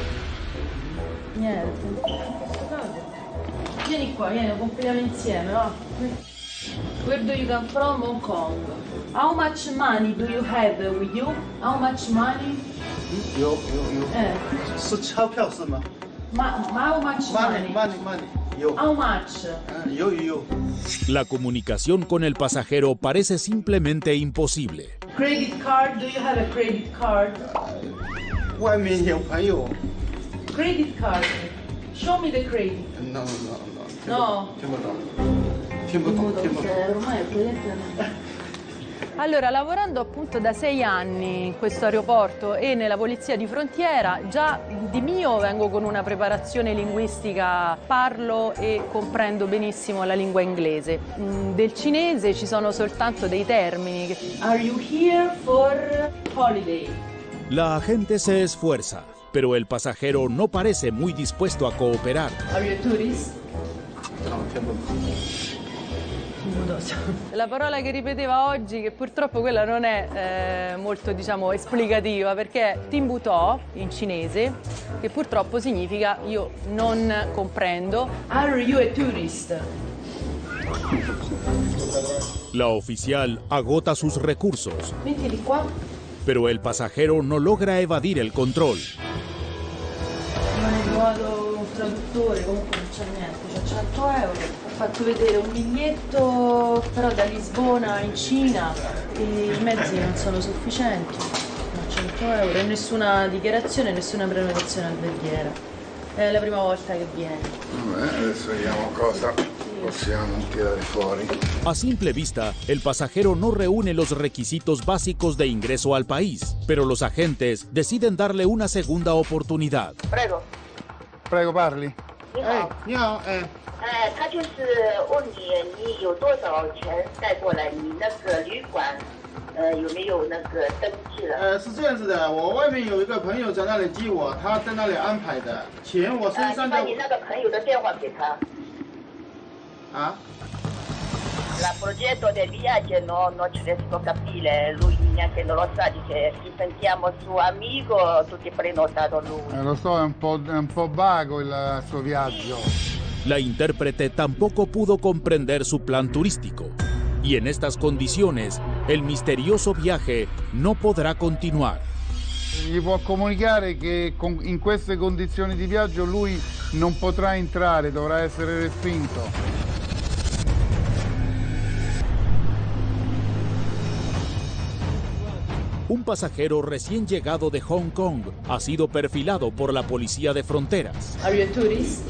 Niente. Vieni qua, vieni, compiliamo insieme, va. Where do you come from? Hong Kong. How much money do you have with you? How much money? 有有有， 哎， 是钞票是吗 Ma, ma how much money? money money money 有 How much? 嗯有有有 La comunicación con el pasajero parece simplemente imposible. Credit card? Do you have a credit card? 外面有朋友 Credit card. Show me the credit. no no no No. 听不懂听不懂听不懂 Ormai è presente. Allora, lavorando appunto da sei anni in questo aeroporto e nella polizia di frontiera, già di mio vengo con una preparazione linguistica, parlo e comprendo benissimo la lingua inglese. Del cinese ci sono soltanto dei termini. Are you here for holiday? La agente se esfuerza, pero el pasajero no parece muy dispuesto a cooperar. Are you a tourist? La parola che ripeteva oggi, che purtroppo quella non è eh, molto, diciamo, esplicativa, perché è Timbutò in cinese, che purtroppo significa io non comprendo. Are you a tourist? La oficial agota sus recursos, Mettili qua. pero el pasajero no logra evadir el control. Non ho trovato un traduttore, comunque non c'è niente, c'è cento euro. Ho fatto vedere un biglietto però da Lisbona in Cina e i mezzi non sono sufficienti. cento euro e nessuna dichiarazione, nessuna prenotazione alberghiera. È la prima volta che viene. Vabbè, adesso vediamo cosa possiamo tirare fuori. A simple vista, el pasajero no reúne los requisitos básicos de ingreso al país, pero los agentes deciden darle una segunda oportunidad. Prego. Prego, parli. 你好，你好，哎，哎，他就是问你，你有多少钱带过来？你那个旅馆，呃，有没有那个登记了？ 呃，是这样子的，我外面有一个朋友在那里接我，他在那里安排的，钱我身上的。 呃，你把你那个朋友的电话给他。 啊？ Il progetto del viaggio no, non ci riesco a capire, lui neanche non lo sa, dice ci sentiamo suo amico, tu ti hai prenotato lui. Eh, lo so, è un po', è un po' vago il suo viaggio. La intérprete tampoco pudo comprender su plan turístico, y en estas condiciones, el misterioso viaje no podrá continuar. Gli può comunicare che con, in queste condizioni di viaggio lui non potrà entrare, dovrà essere respinto. Un pasajero recién llegado de Hong Kong ha sido perfilado por la policía de fronteras. Are you a tourist?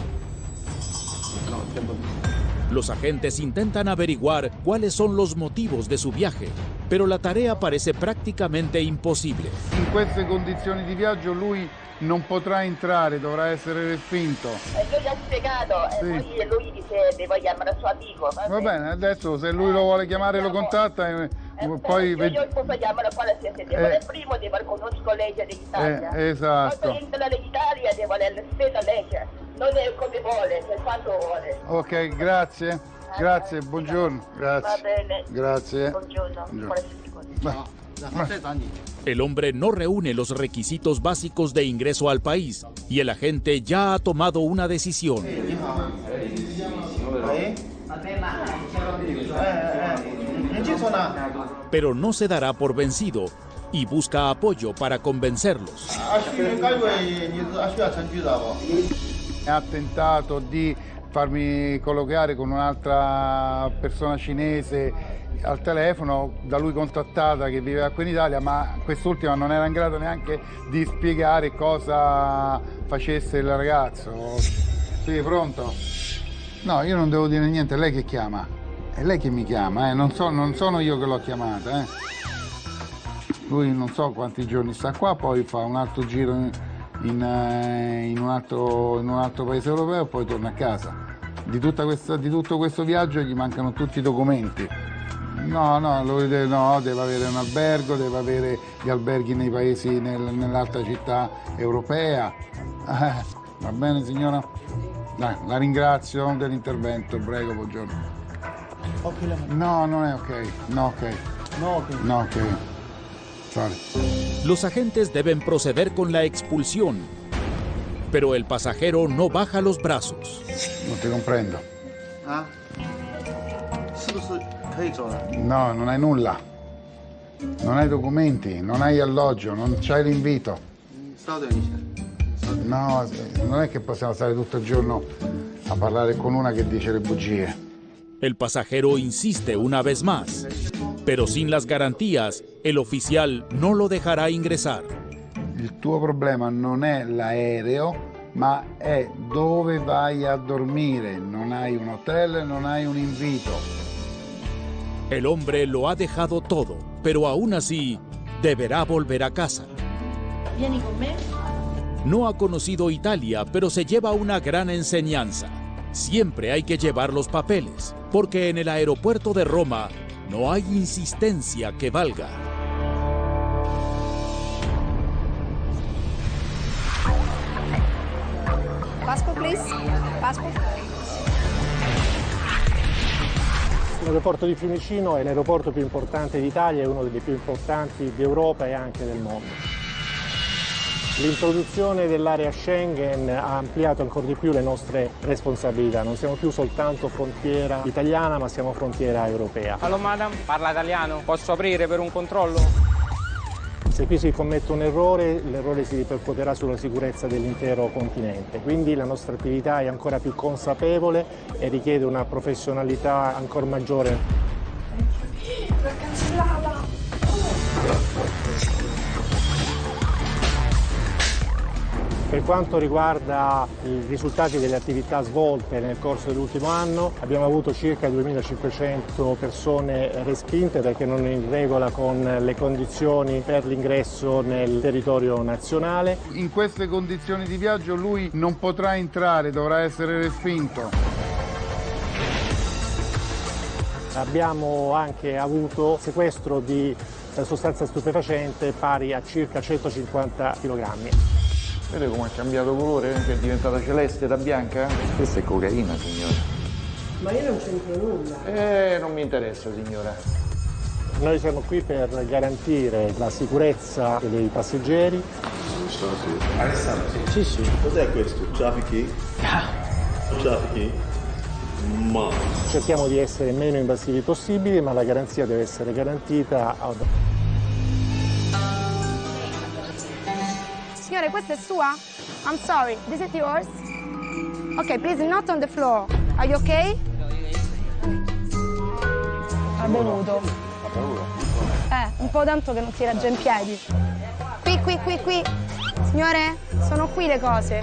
Los agentes intentan averiguar cuáles son los motivos de su viaje, pero la tarea parece prácticamente imposible. In queste condizioni di viaggio lui non potrà entrare, dovrà essere respinto. E io gli ho spiegato, Sì. e poi lui dice devo chiamare il suo amico. Va, Va bene, adesso se lui lo vuole chiamare lo contatta e Eh, poi... io, io posso chiamare quale siete, devo Eh. il primo, devo conosco legge dell'Italia. Eh, esatto. Quando entra l'Italia devo avere la stessa legge, non è come vuole, per quanto vuole. Ok, grazie. Grazie, buongiorno. Grazie. Va bene. Grazie. Buongiorno. Buongiorno. El hombre no reúne los requisitos básicos de ingreso al país y el agente ya ha tomado una decisión. Pero no se dará por vencido y busca apoyo para convencerlos. Ha tentato di farmi colloquiare con un'altra persona cinese al telefono, da lui contattata, che viveva qui in Italia, ma quest'ultima non era in grado neanche di spiegare cosa facesse il ragazzo. Sì, pronto? No, io non devo dire niente, è lei che chiama. È lei che mi chiama, eh? non, so, non sono io che l'ho chiamata. Eh? Lui non so quanti giorni sta qua, poi fa un altro giro in, in, in, un, altro, in un altro paese europeo e poi torna a casa. Di, tutta questa, di tutto questo viaggio gli mancano tutti i documenti. No, no, lui deve, no, deve avere un albergo, deve avere gli alberghi nei paesi, nel, nell'alta città europea. Eh, va bene signora? Dai, la ringrazio dell'intervento, prego, buongiorno. No, non è ok, no ok. No ok. No ok. Sorry. Los agentes deben proceder con la expulsión, pero el pasajero no baja los brazos. Non ti comprendo. Ah? No, non hai nulla. Non hai documenti, non hai alloggio, non c'hai l'invito. No, non è che possiamo stare tutto il giorno a parlare con una che dice le bugie. El pasajero insiste una vez más, pero sin las garantías, el oficial no lo dejará ingresar. Il tuo problema non è l'aereo, ma è dove vai a dormire. Non hai un hotel, non hai un invito. El hombre lo ha dejado todo, pero aún así deberá volver a casa. Vieni con me. No ha conocido Italia, pero se lleva una gran enseñanza. Siempre hay que llevar los papeles, porque en el aeropuerto de Roma no hay insistencia que valga. Passport, please. Passport. L'aeroporto di Fiumicino è l'aeroporto più importante d'Italia, è uno dei più importanti d'Europa e anche del mondo. L'introduzione dell'area Schengen ha ampliato ancora di più le nostre responsabilità. Non siamo più soltanto frontiera italiana, ma siamo frontiera europea. Allora, madam, parla italiano? Posso aprire per un controllo? Se qui si commette un errore, l'errore si ripercuoterà sulla sicurezza dell'intero continente. Quindi la nostra attività è ancora più consapevole e richiede una professionalità ancora maggiore. L'ho cancellata! Per quanto riguarda i risultati delle attività svolte nel corso dell'ultimo anno, abbiamo avuto circa duemilacinquecento persone respinte perché non in regola con le condizioni per l'ingresso nel territorio nazionale. In queste condizioni di viaggio lui non potrà entrare, dovrà essere respinto. Abbiamo anche avuto sequestro di sostanza stupefacente pari a circa centocinquanta chilogrammi. Vede come ha cambiato colore? Che è diventata celeste da bianca? Questa è cocaina, signora. Ma io non c'entro nulla. Eh, non mi interessa, signora. Noi siamo qui per garantire la sicurezza dei passeggeri. Alessandro, sì. Sì, sì. Cos'è questo? Traffici? Traffici? Ma... Cerchiamo di essere meno invasivi possibili, ma la garanzia deve essere garantita. Signore, questa è sua? I'm sorry, this is yours? Ok, please, not on the floor. Are you okay? Ha bevuto. Ha paura? Eh, un po' tanto che non si regge in piedi. Qui, qui, qui, qui. Signore, sono qui le cose.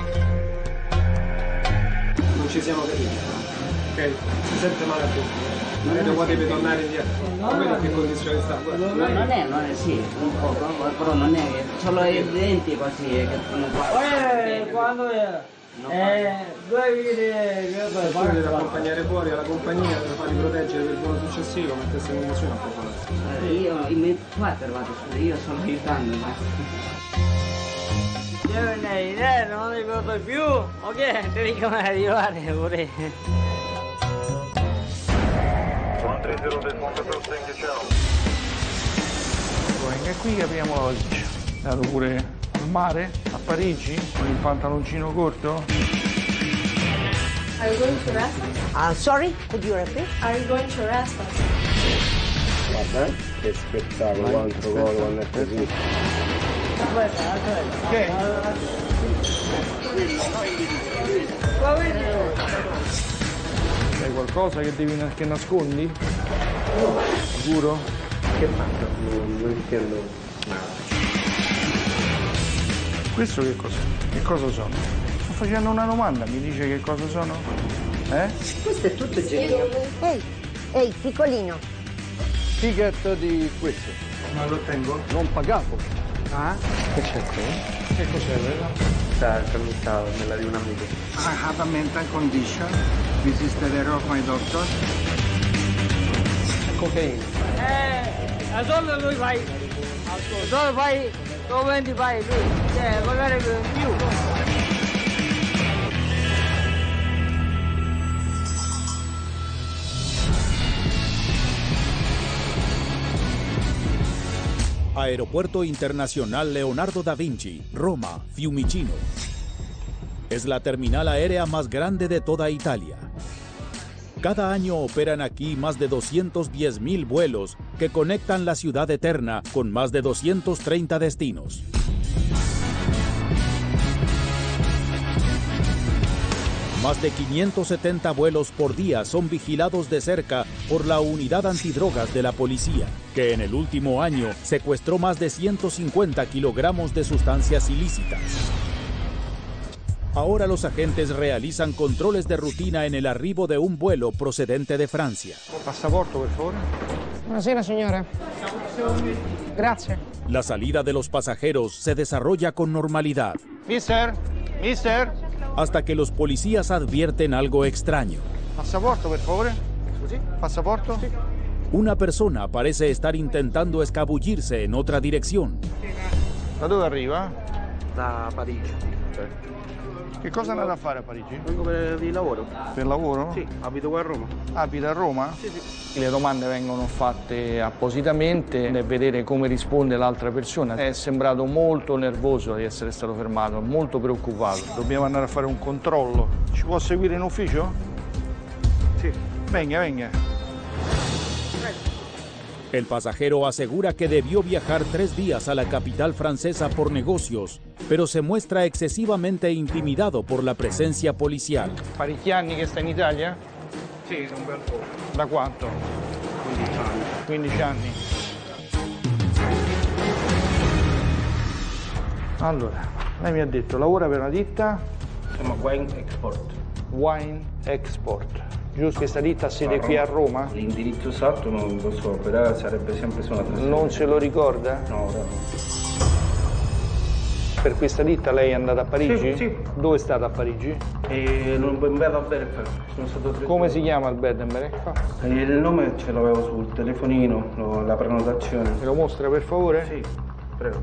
Non ci siamo capiti. Ok? Si sente male a tutti. Vedete qua deve tornare indietro. Non vedo in che condizioni sta. No, non è, non è, sì, un po', però non è, solo i denti così che sono qua. Eh, quando è? Eh, due vite che poi deve accompagnare fuori alla compagnia per farli proteggere per il volo successivo, mettersi in condizione a popolare. Io, i miei qua trovate, io sto aiutando. Io lei, eh, non mi ricordo più, ok, devi come arrivare pure. E qui capiamo la valigia. È andato pure al mare, a Parigi, con il pantaloncino corto. Are you going to arrest us? Uh, sorry, could you repeat? Are you going to arrest us? Guarda, che spettacolo, quanto gol, quando è così. Che? Hai qualcosa che devi che nascondi? Sicuro? Che fatto? Non, non intendo nada. Questo che cos'è? Che cosa sono? Sto facendo una domanda, mi dice che cosa sono? Eh? Questo è tutto genio. Ehi, ehi, piccolino. Ticket di questo. Ma lo tengo? Non pagato. Ah? Che c'è qui? Che cos'è, vero? Sta, camminata, me la di un amico. I have a mental condition. This is the letter of my doctor. Cocaine. Eh, a dove lui vai? Dove vai? Dove vai lui? Cioè, magari per più. Aeropuerto Internacional Leonardo da Vinci, Roma, Fiumicino. Es la terminal aérea más grande de toda Italia. Cada año operan aquí más de doscientos diez mil vuelos que conectan la ciudad eterna con más de doscientos treinta destinos. Más de quinientos setenta vuelos por día son vigilados de cerca por la unidad antidrogas de la policía, que en el último año secuestró más de ciento cincuenta kilogramos de sustancias ilícitas. Ahora los agentes realizan controles de rutina en el arribo de un vuelo procedente de Francia. Pasaporto, por favor. Buonasera, signore. Grazie. La salida de los pasajeros se desarrolla con normalidad. Mister, mister. Hasta que los policías advierten algo extraño. Passaporto, per favore. Scusi? Passaporto? Sì. Una persona parece estar intentando escabullirse en otra dirección. Da dove arriva? Da Parigi. Che cosa andate a fare a Parigi? Vengo per di lavoro. Per lavoro? Sì, abito qua a Roma. Abita a Roma? Sì, sì. Le domande vengono fatte appositamente per vedere come risponde l'altra persona. È sembrato molto nervoso di essere stato fermato, molto preoccupato. Dobbiamo andare a fare un controllo. Ci può seguire in ufficio? Sì. Venga, venga. El pasajero asegura que debió viajar tres días a la capital francesa por negocios, pero se muestra excesivamente intimidado por la presencia policial. Parecchi anni che sta in Italia? Sì, un bel po'. Da quanto? quindici anni. quindici anni. Allora, lei mi ha detto, lavora per una ditta? Si chiama Wine Export. Wine Export. Giusto, questa ditta ha sede qui a Roma? L'indirizzo esatto non lo so, però sarebbe sempre su una trasferta. Non se lo ricorda? No, no. Per questa ditta lei è andata a Parigi? Sì, sì. Dove è stata a Parigi? E non un bel albergo. Sono stato tre Come giorni. si chiama il bed and breakfast? E il nome ce l'avevo sul telefonino, lo- la prenotazione. Me lo mostra per favore? Sì, prego.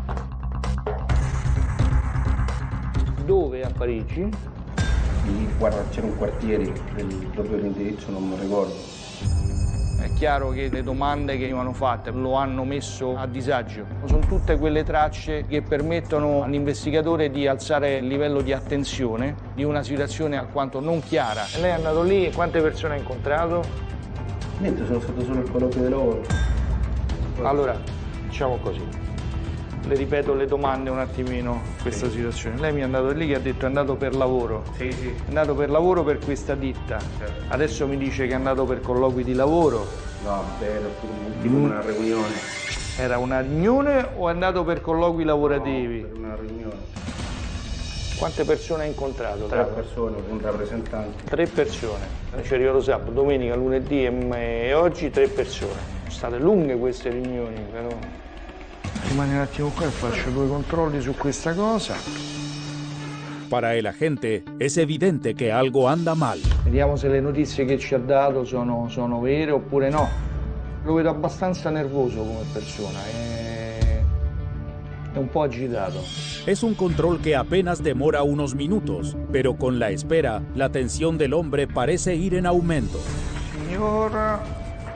Dove a Parigi? Guarda, c'era un quartiere, del, proprio l'indirizzo non mi ricordo. È chiaro che le domande che venivano fatte lo hanno messo a disagio. Sono tutte quelle tracce che permettono all'investigatore di alzare il livello di attenzione di una situazione alquanto non chiara. E lei è andato lì e quante persone ha incontrato? Niente, sono stato solo al colloquio di lavoro. Allora, diciamo così. Le ripeto le domande un attimino, questa sì. situazione. Lei mi è andato lì che ha detto è andato per lavoro. Sì, sì. È andato per lavoro per questa ditta. Certo. Adesso mi dice che è andato per colloqui di lavoro. No, era tipo una riunione. Era una riunione o è andato per colloqui lavorativi? No, per una riunione. Quante persone ha incontrato? Tre persone, un rappresentante. Tre persone. C'è arrivato sabato, domenica, lunedì e oggi tre persone. Sono state lunghe queste riunioni, però. Rimani un attimo qua e faccio due controlli su questa cosa. Para el agente es evidente que algo anda mal. Vediamo se le notizie che ci ha dato sono, sono vere oppure no. Lo vedo abbastanza nervoso come persona, è, è un po' agitato. Es un control que apenas demora unos minutos, pero con la espera, la tensión del hombre parece ir en aumento. Signora...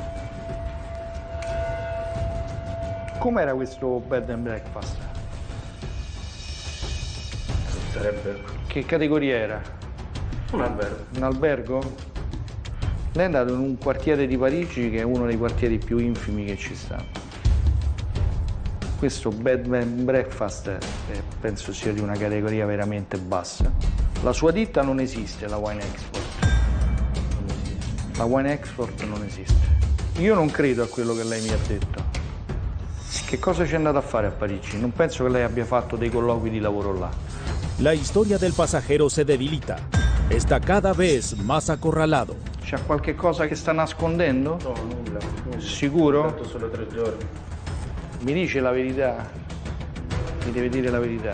Com'era questo bed and breakfast? Sarebbe... Che categoria era? Un albergo. Un albergo? Lei è andato in un quartiere di Parigi che è uno dei quartieri più infimi che ci stanno. Questo bed and breakfast eh, penso sia di una categoria veramente bassa. La sua ditta non esiste, la Wine Export. La Wine Export non esiste. Io non credo a quello che lei mi ha detto. Che cosa c'è andato a fare a Parigi? Non penso che lei abbia fatto dei colloqui di lavoro là. La historia del pasajero se debilita. Está cada vez más acorralado. C'è qualche cosa che sta nascondendo? No, nulla. nulla. Sicuro? Ho fatto solo tre giorni. Mi dice la verità. Mi deve dire la verità.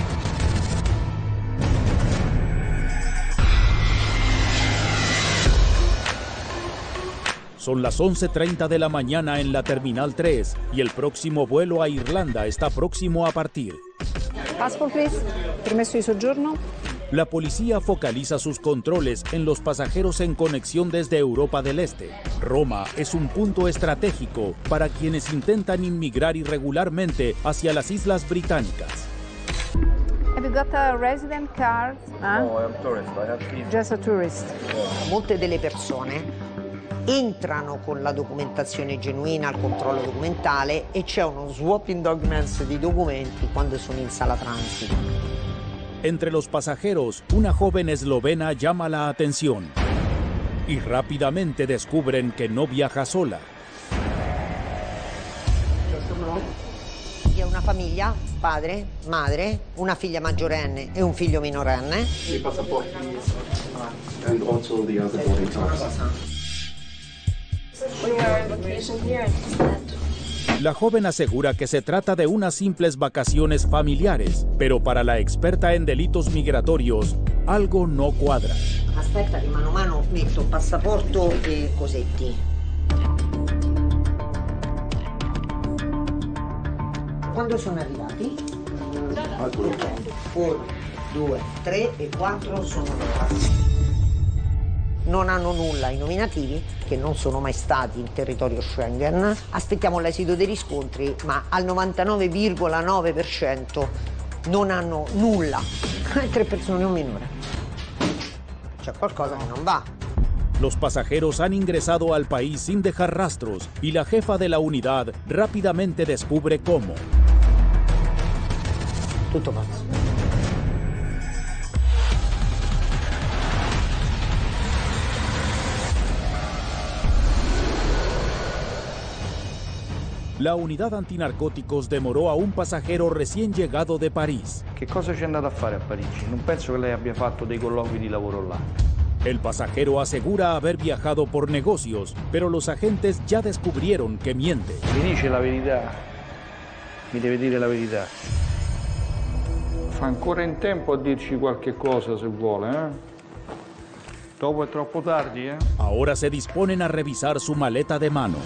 Son las once treinta de la mañana en la Terminal tres y el próximo vuelo a Irlanda está próximo a partir. Passport, please. Permesso di soggiorno. La policía focaliza sus controles en los pasajeros en conexión desde Europa del Este. Roma es un punto estratégico para quienes intentan inmigrar irregularmente hacia las Islas Británicas. Have you got a resident card? No, I'm tourist. I have to... Just a tourist. Molte delle persone entrano con la documentazione genuina al controllo documentale e c'è uno swapping documents di documenti quando sono in sala transito. Entre los pasajeros, una joven eslovena llama la atención y rápidamente descubren que no viaja sola. È una famiglia, padre, madre, una figlia maggiorenne e un figlio minorenne. I passaporti and also the other boarding pass. La joven asegura que se trata de unas simples vacaciones familiares, pero para la experta en delitos migratorios, algo no cuadra. Aspetta che mano a mano metto passaporto e cosetti. Quando sono arrivati? uno, due, tre e quattro sono loro. Non hanno nulla i nominativi, che non sono mai stati in territorio Schengen. Aspettiamo l'esito dei riscontri, ma al novantanove virgola nove per cento non hanno nulla. Tre persone e un minore. C'è qualcosa che non va. Los pasajeros han ingresado al país sin dejar rastros y la jefa de la unidad rápidamente descubre cómo. Tutto pazzo. La unidad antinarcóticos demoró a un pasajero recién llegado de París. Che cosa c'è andato a fare a Parigi? Non penso che lei abbia fatto dei colloqui di lavoro là. El pasajero asegura haber viajado por negocios, pero los agentes ya descubrieron que miente. Mi dice la verità. Mi deve dire la verità. Fa ancora in tempo a dirci qualche cosa se vuole, eh? Dopo è troppo tardi, eh? Ahora se disponen a revisar su maleta de mano.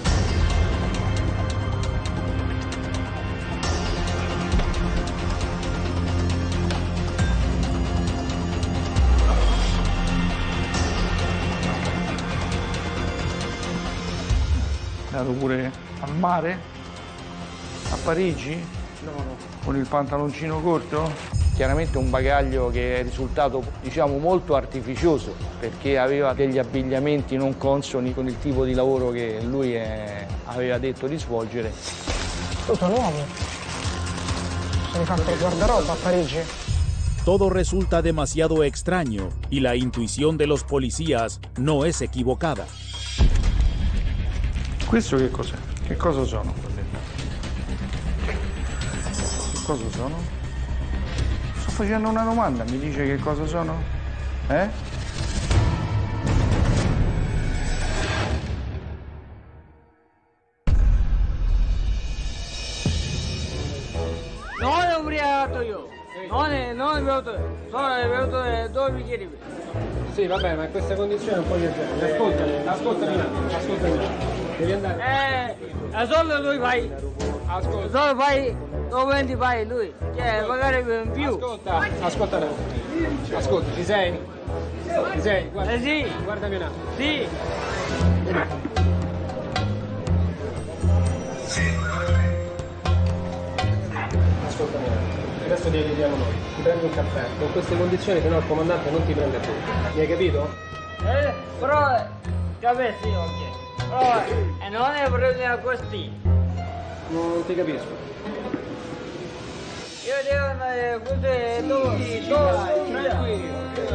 Ero pure al mare? A Parigi? No, no. Con il pantaloncino corto? Chiaramente un bagaglio che è risultato, diciamo, molto artificioso, perché aveva degli abbigliamenti non consoni con il tipo di lavoro che lui è, aveva detto di svolgere. Tutto nuovo. Se ne fatto il guardaroba a Parigi. Todo resulta demasiado extraño y la intuición de los policías no es equivocada. Questo che cos'è? Che cosa sono? Che cosa sono? Sto facendo una domanda, mi dice che cosa sono? Eh? Non è ubriacato io, non è, non è bevuto, sono bevuto due bicchieri. Sì, vabbè, ma in queste condizioni è un po' di gente. Ascoltami, ascoltami un attimo, ascoltami un attimo. Devi andare. Eh, solo lui vai. Ascolta. Solo vai, dove vai lui. Cioè, magari in più. Ascolta, ascolta un attimo. Ascolta, ci sei? Ci sei? Guarda, eh sì. Guardami un attimo. Sì. Ascoltami un attimo. Adesso ti aiutiamo noi. Ti prendi un caffè. Con queste condizioni, se no il comandante non ti prende più. Mi hai capito? Eh, però, capisci, ok. Però, e non è proprio così. Non ti capisco. Io devo andare così, dove? Dove? Tranquillo.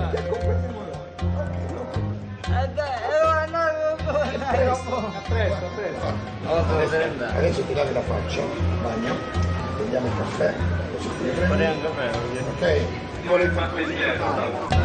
E devo andare dove? A presto, a presto. Adesso ti lavi la faccia, bagno, prendiamo il caffè, così ti prendi. Ok? Vuole fare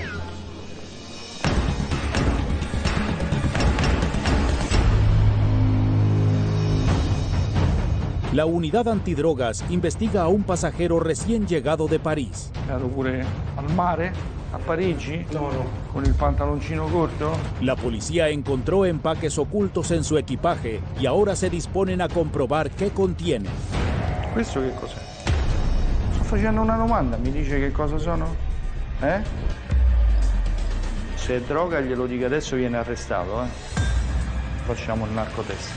La unidad antidrogas investiga a un pasajero recién llegado de París. Ero pure al mare? A Parigi? No, no. Con il pantaloncino corto? La policía encontró empaques ocultos en su equipaje y ahora se disponen a comprobar qué contiene. Questo che cos'è? Sto facendo una domanda, mi dice che cosa sono? Eh? Se è droga glielo dico adesso, viene arrestato, eh? Facciamo il narcotest.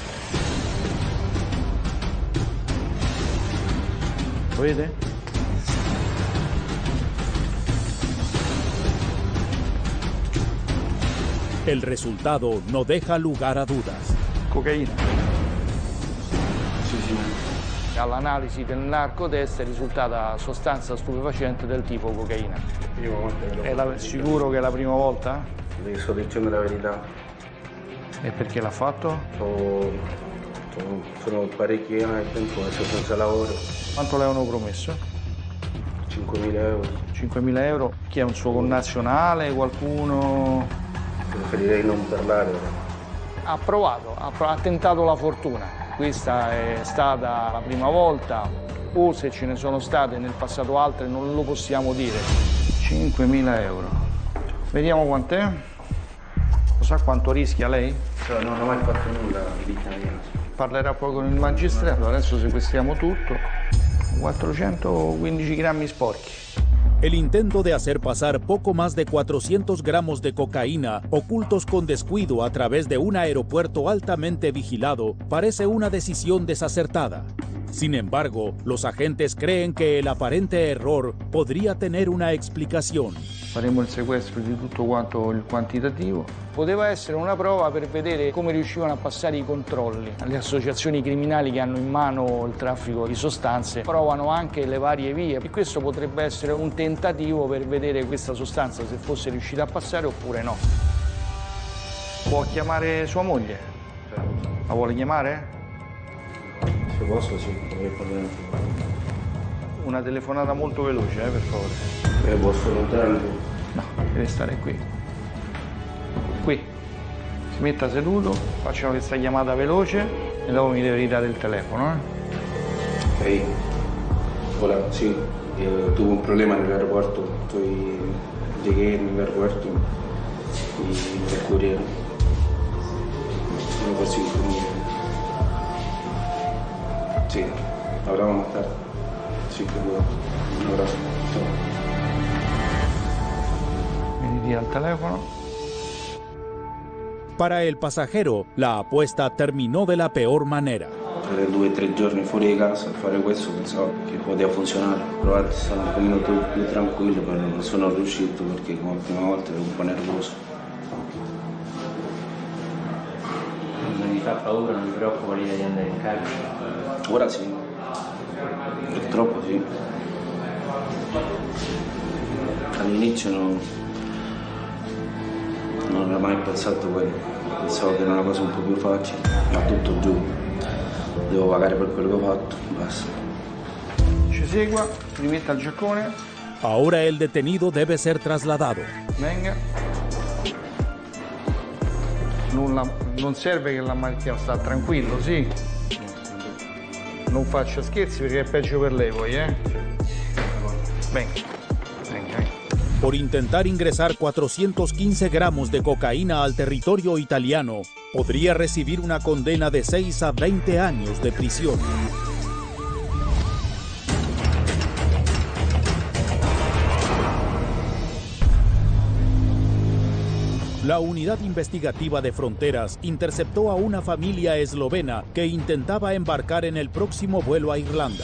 Lo vede? El resultado no deja lugar a dudas. Cocaina. Sì, sì. All'analisi del narcotest è risultata sostanza stupefacente del tipo cocaina. È la, sicuro che è la prima volta? Le sto dicendo la verità. E perché l'ha fatto? Sono, sono, sono parecchi anni tempo, adesso senza lavoro. Quanto le avevano promesso? cinquemila euro. cinquemila euro? Chi è un suo connazionale? Qualcuno? Preferirei non parlare. ha provato, ha, ha tentato la fortuna. Questa è stata la prima volta, o se ce ne sono state nel passato altre non lo possiamo dire. cinquemila euro. Vediamo quant'è. Lo sa quanto rischia lei? No, non ho mai fatto nulla di vita mia. Parlerà poi con il magistrato, adesso sequestriamo tutto. quattrocentoquindici grammi sporchi. El intento de hacer pasar poco más de cuatrocientos gramos de cocaína ocultos con descuido a través de un aeropuerto altamente vigilado parece una decisión desacertada. Sin embargo, los agentes creen que el aparente error podría tener una explicación. Faremo il sequestro di tutto quanto il quantitativo. Poteva essere una prova per vedere come riuscivano a passare i controlli. Le associazioni criminali che hanno in mano il traffico di sostanze provano anche le varie vie e questo potrebbe essere un tentativo per vedere questa sostanza se fosse riuscita a passare oppure no. Può chiamare sua moglie? La vuole chiamare? Se posso, sì, vorrei parlare. Una telefonata molto veloce, eh, per favore. Eh, posso lontano? No, deve stare qui. Qui. Si metta seduto, facciamo questa chiamata veloce e dopo mi deve ridare il telefono, eh? Ehi, hola, sí. Eh, tuve un problema en el aeropuerto. Estoy, llegué en el aeropuerto y me descubrieron. No consigo dormir. Sí, hablamos más tarde. Sí, que puedo. Un abrazo. Chao. Mi ritira il telefono. Para el pasajero, la apuesta terminó de la peor manera. Per due o tre giorni fuori di casa a fare questo pensavo che poteva funzionare. Ho provato a stare un pochino più, più tranquillo, però non sono riuscito perché come la prima volta ero un po' nervoso. Non vi fa paura, non vi preoccupa l'idea di andare in carcere? Ora sì, purtroppo sì. All'inizio non, non avevo mai pensato quello, pensavo che era una cosa un po' più facile, ma tutto giù. Devo pagare per quello che ho fatto, basta. Ci segua, rimetta il giaccone. Ahora el detenido debe ser trasladado. Venga. Non, la, non serve che la macchina sta tranquillo, sì? Non faccia scherzi perché è peggio per lei poi, eh? Venga, venga, venga. Por intentar ingresar cuatrocientos quince gramos de cocaína al territorio italiano, podría recibir una condena de seis a veinte años de prisión. La unidad investigativa de fronteras interceptó a una familia eslovena que intentaba embarcar en el próximo vuelo a Irlanda.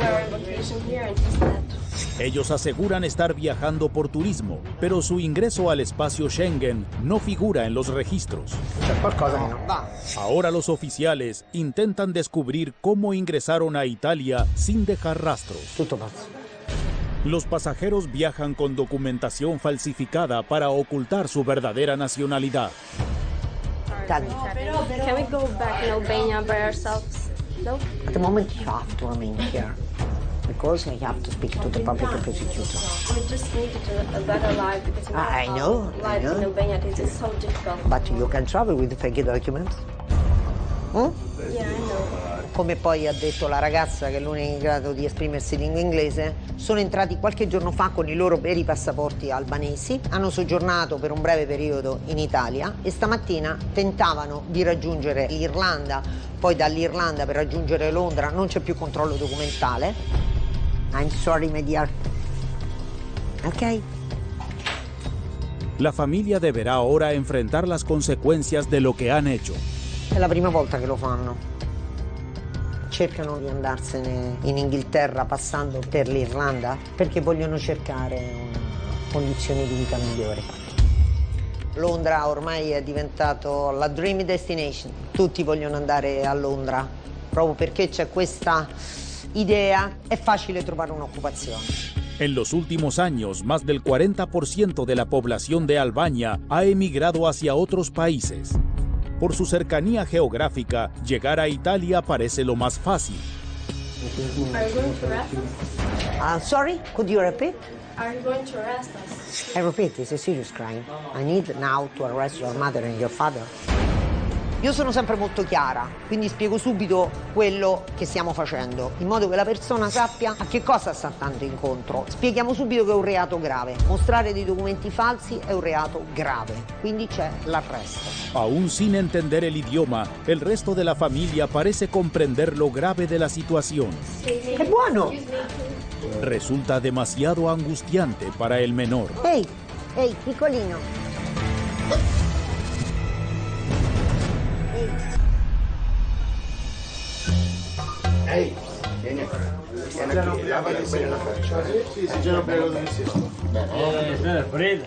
Ellos aseguran estar viajando por turismo, pero su ingreso al espacio Schengen no figura en los registros. Ahora los oficiales intentan descubrir cómo ingresaron a Italia sin dejar rastros. Los pasajeros viajan con documentación falsificada para ocultar su verdadera nacionalidad. Can we go back in Albania by ourselves? No? At the moment you have to remain here. Because I have to speak to the public prosecutor. We just need a better life because I know, I life know. in Albania it is so difficult. But you can travel with fake documents. Hmm? Yeah, I know. Come poi ha detto la ragazza che è l'unica in grado di esprimersi in lingua inglese, sono entrati qualche giorno fa con i loro veri passaporti albanesi, hanno soggiornato per un breve periodo in Italia e stamattina tentavano di raggiungere l'Irlanda, poi dall'Irlanda per raggiungere Londra non c'è più controllo documentale. I'm sorry, my dear. Ok? La familia deberá ahora enfrentar las consecuencias de lo que han hecho. È la prima volta che lo fanno. Cercano di andarsene in Inghilterra passando per l'Irlanda perché vogliono cercare una condizione di vita migliore. Londra ormai è diventato la dream destination. Tutti vogliono andare a Londra proprio perché c'è questa idea, è facile trovare un'occupazione. En los últimos años, más del cuarenta por ciento de la población de Albania ha emigrado hacia otros países. Por su cercanía geográfica, llegar a Italia parece lo más fácil. Are you going to arrest us? Uh, sorry, could you repeat? Are you going to arrest us? I repeat, it's a serious crime. I need now to arrest your mother and your father. Io sono sempre molto chiara, quindi spiego subito quello che stiamo facendo, in modo che la persona sappia a che cosa sta andando incontro. Spieghiamo subito che è un reato grave. Mostrare dei documenti falsi è un reato grave, quindi c'è l'arresto. Aún sin entender el idioma, el resto de la familia parece comprender lo grave de la situación. ¡Qué bueno! Resulta demasiado angustiante para el menor. Ehi, ehi, piccolino. Ehi, vieni qua. Vieni qui, lavati bene la faccia. Sì, sì, ce l'ho bello di sé. Bene. Eh, è freddo.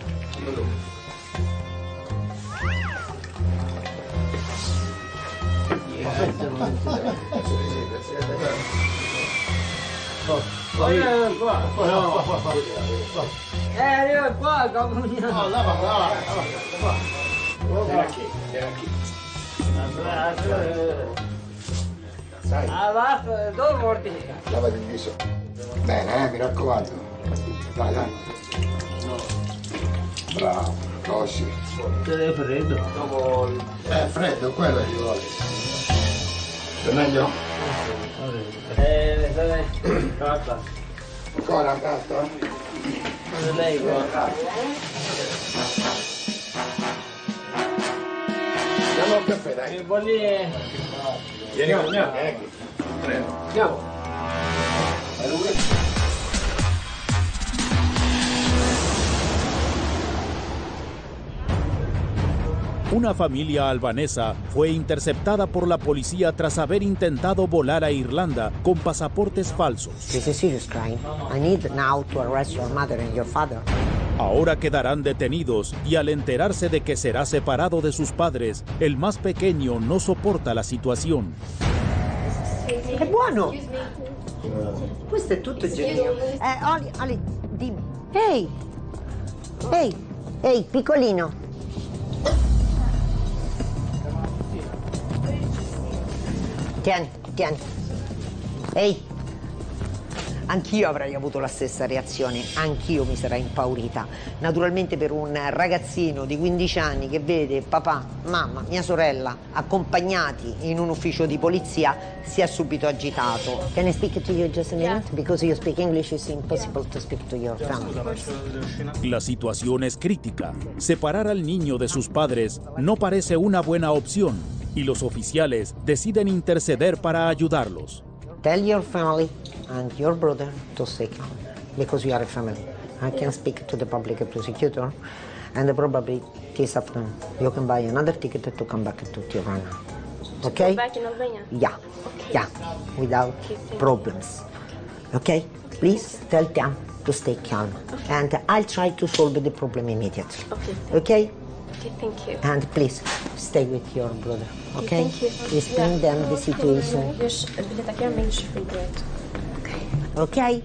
Vieni qua. Eh, arriva qua, capolino. No, lava, lava, lava. Vieni qui, vieni qui. Ah, basta, dove porti? Lavati il viso. Bene, eh, mi raccomando. Dai, dai. Bravo, così. È freddo. È freddo, quello ci vuole. È meglio? Eh, dai, carta. Ancora carta? Dove lei qua? Andiamo al caffè, dai. Che bolli. Vieni qua, andiamo. Prego. Andiamo. Una familia albanesa fue interceptada por la policía tras haber intentado volar a Irlanda con pasaportes falsos. This is a serious crime. I need now to arrest your mother and your father. Ahora quedarán detenidos y al enterarse de que será separado de sus padres, el más pequeño no soporta la situación. È buono! Questo è tutto genio. Eh, Oli, Oli, dimmi. Ehi! Ehi! Ehi, piccolino! Tieni, tieni. Ehi! Anch'io avrei avuto la stessa reazione, anch'io mi sarei impaurita. Naturalmente per un ragazzino di quindici anni che vede papà, mamma, mia sorella accompagnati in un ufficio di polizia si è subito agitato. Can I speak to you just a minute? Yeah. Because you speak English, it's impossible to speak to your family. La situación es crítica. Separar al niño de sus padres no parece una buena opción y los oficiales deciden interceder para ayudarlos. Tell your family and your brother to stay calm, because you are a family. I can speak to the public prosecutor, and probably this afternoon you can buy another ticket to come back to Tirana. Okay? Back in Albania? Yeah, okay. Yeah, without okay, problems. Okay? Please tell them to stay calm, okay. And I'll try to solve the problem immediately. Okay. Okay? Okay, thank you. And please stay with your brother. Okay? Okay, thank you. Explain yeah. them the situation. Wiesz, bilet ja mniejszy bilet. Ok?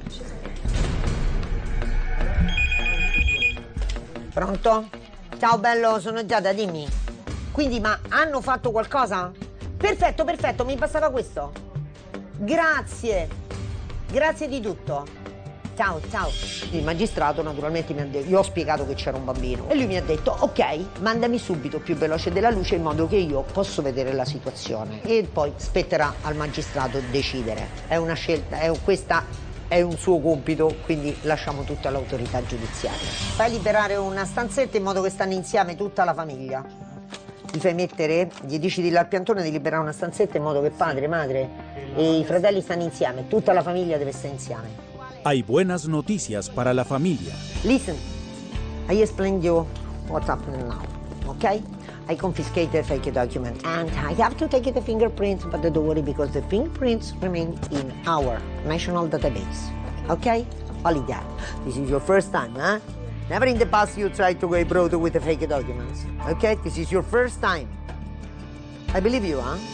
Pronto? Ciao bello, sono Giada, dimmi. Quindi, ma hanno fatto qualcosa? Perfetto, perfetto, mi bastava questo. Grazie. Grazie di tutto. Ciao, ciao. Il magistrato naturalmente mi ha detto, io ho spiegato che c'era un bambino e lui mi ha detto ok, mandami subito più veloce della luce in modo che io posso vedere la situazione e poi spetterà al magistrato decidere. È una scelta, è questa è un suo compito, quindi lasciamo tutto all'autorità giudiziaria. Fai liberare una stanzetta in modo che stanno insieme tutta la famiglia. Gli fai mettere, gli dici di al piantone di liberare una stanzetta in modo che padre, madre e i fratelli stanno insieme, tutta la famiglia deve stare insieme. Hay buenas noticias para la familia. Listen, I explained you what's happening now, okay? I confiscated fake document and I have to take the fingerprints, but don't worry because the fingerprints remain in our national database, okay? Only that. This is your first time, huh? Never in the past you tried to go abroad with the fake documents, okay? This is your first time. I believe you, huh?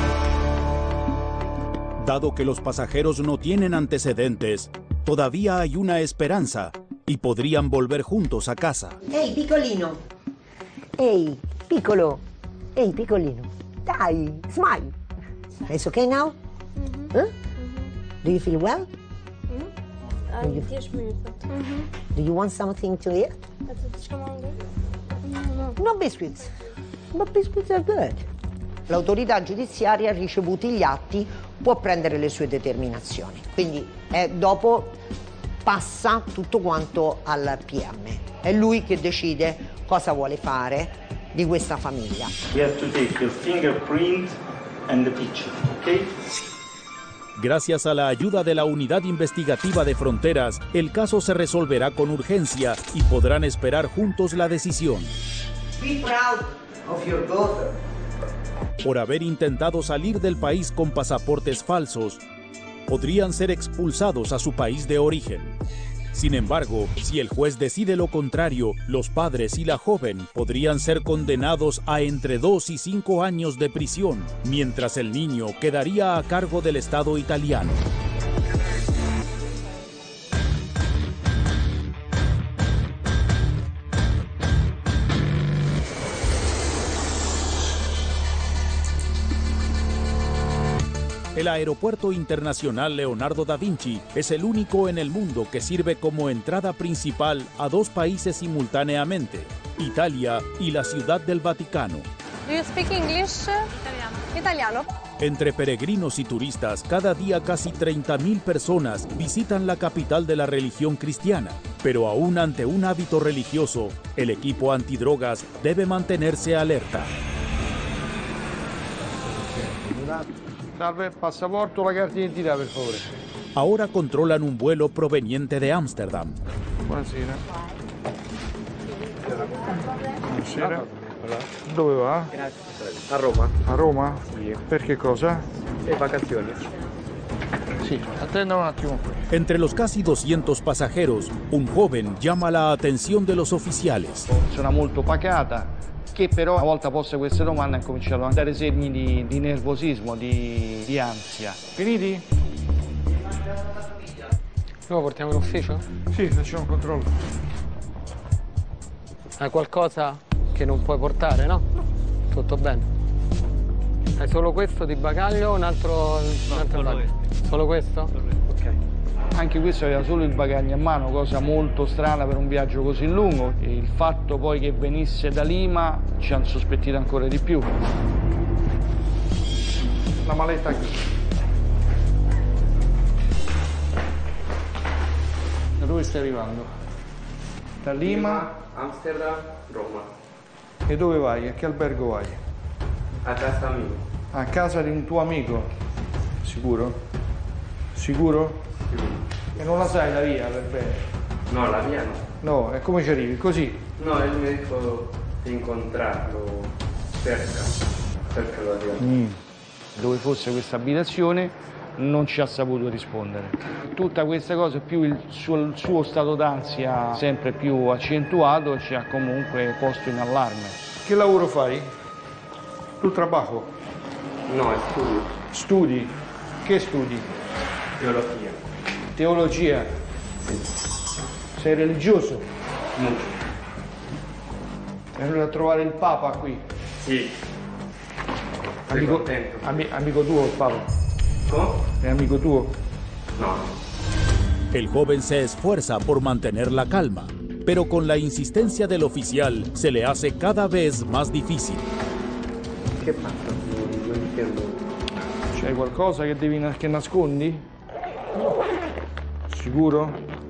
Dado que los pasajeros no tienen antecedentes, todavía hay una esperanza y podrían volver juntos a casa. Ehi, piccolino! Ehi, piccolo! Ehi, piccolino! Dai, smile! It's okay now? Mm-hmm. Huh? Mm-hmm. Do you feel well? Mm-hmm. A dieci minutot. Mm-hmm. Do you want something to eat? A co, co mogę? No, no. No biscuits. But biscuits are good. L'autorità giudiziaria, ricevuti gli atti, può prendere le sue determinazioni. Quindi eh, dopo passa tutto quanto al P M. È lui che decide cosa vuole fare di questa famiglia. We have to take your fingerprint and the picture, okay? Gracias a la ayuda de la Unidad Investigativa de Fronteras, el caso se resolverá con urgencia y podrán esperar juntos la decisión. Be proud of your daughter. Por haber intentado salir del país con pasaportes falsos, podrían ser expulsados a su país de origen. Sin embargo, si el juez decide lo contrario, los padres y la joven podrían ser condenados a entre dos y cinco años de prisión, mientras el niño quedaría a cargo del Estado italiano. El Aeropuerto Internacional Leonardo da Vinci es el único en el mundo que sirve como entrada principal a dos países simultáneamente, Italia y la Ciudad del Vaticano. Do you speak English? Italiano. Italiano. Entre peregrinos y turistas, cada día casi treinta mil personas visitan la capital de la religión cristiana. Pero aún ante un hábito religioso, el equipo antidrogas debe mantenerse alerta. Salve, pasaporto, la carta d'identità, per favore. Ahora controlan un vuelo proveniente de Ámsterdam. Buonasera. Buonasera. Dove va? A Roma. A Roma? Sì. Per che cosa? E vacazioni. Sì, attenda un attimo qui. Entre los casi doscientos pasajeros, un joven llama la atención de los oficiales. Persona molto pacata, che però una volta poste queste domande ha cominciato a dare segni di, di nervosismo, di, di ansia. Finiti? Lo portiamo in ufficio? Sì, facciamo un controllo. Hai qualcosa che non puoi portare, no? Tutto bene. Hai solo questo di bagaglio o un altro, un altro solo bagaglio? Solo questo? Solo questo. Ok. Anche questo aveva solo il bagaglio a mano, cosa molto strana per un viaggio così lungo. E il fatto poi che venisse da Lima ci hanno sospettito ancora di più. La maletta qui. Da dove stai arrivando? Da Lima? Amsterdam, Roma. E dove vai? A che albergo vai? A casa amico. A casa di un tuo amico? Sicuro? Sicuro? E non la sai la via per bene? No, la via no. No, e come ci arrivi? Così? No, il medico di incontrarlo cerca, cerca la via. Mm. Dove fosse questa abitazione non ci ha saputo rispondere. Tutta questa cosa più il suo, il suo stato d'ansia sempre più accentuato ci ha comunque posto in allarme. Che lavoro fai? Tu trabajo? No, studio. Studi? Che studi? Teologia. Teologia? Sì. Sei religioso? Molto. È venuto a trovare il Papa qui? Sì. Amico, ami, amico tuo il Papa? ¿Cómo? ¿Es amigo tuyo? No. El joven se esfuerza por mantener la calma, pero con la insistencia del oficial se le hace cada vez más difícil. Che passa? Non intendo. C'è qualcosa che devi che nascondi? Sicuro?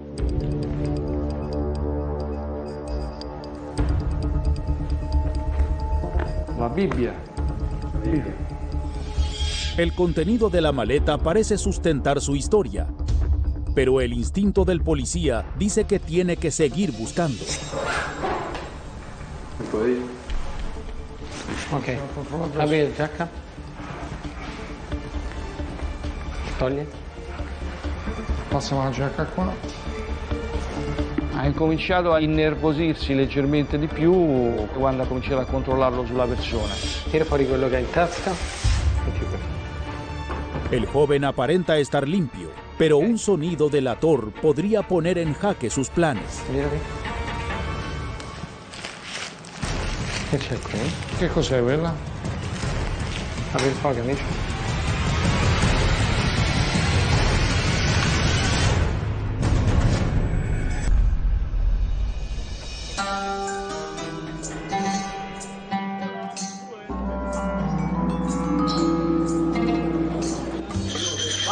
La Bibbia. La Bibbia. El contenido de la maleta parece sustentar su historia, pero el instinto del policía dice que tiene que seguir buscando. Ok, apri la giacca. Togli. Passiamo la giacca qua. Ha incominciato a innervosirsi leggermente di più quando ha cominciato a controllarlo sulla persona. Tira fuori quello che hai in tasca. El joven aparenta estar limpio, pero un sonido delator podría poner en jaque sus planes. Che c'è qui? Che cos'è quella? Apri il fuoco, amici.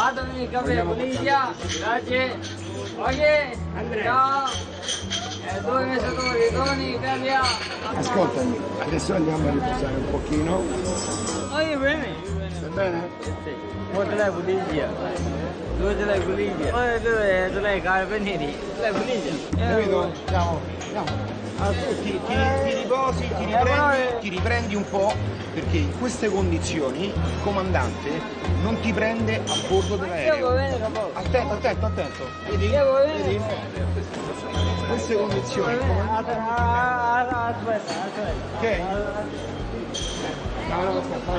Fatemi il caffè, Bolivia, grazie. Ok, ciao. E due messatori, Tony, cambia. Ascoltami, adesso andiamo a riposare un pochino. Oh, io bene. Stai bene? Sì. Dove te l'hai Bolivia? Dove te l'hai Bolivia? Dove te l'hai Carabinieri? L'hai Bolivia? Capito? Andiamo, andiamo. Ti, ti, ti riposi, ti riprendi, ti riprendi un po', perché in queste condizioni il comandante non ti prende a bordo dell'aereo. Attento, attento, attento. Vedi? Vedi? In queste condizioni. Aspetta, aspetta. Ok? No, no, aspetta.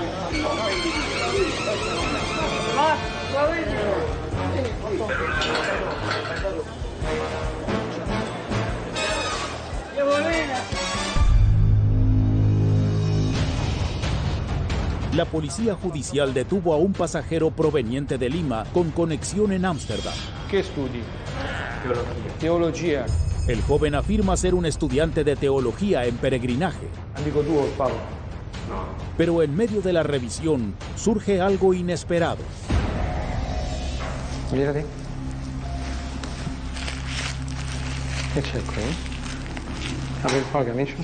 Ma, ma vedi? La policía judicial detuvo a un pasajero proveniente de Lima con conexión en Ámsterdam. ¿Qué studi? Teología. Teología. El joven afirma ser un estudiante de teología en peregrinaje. Amigo tuo, Pablo. No. Pero en medio de la revisión surge algo inesperado. Mírate. Che c'è qui? Apri il fuoco, amici.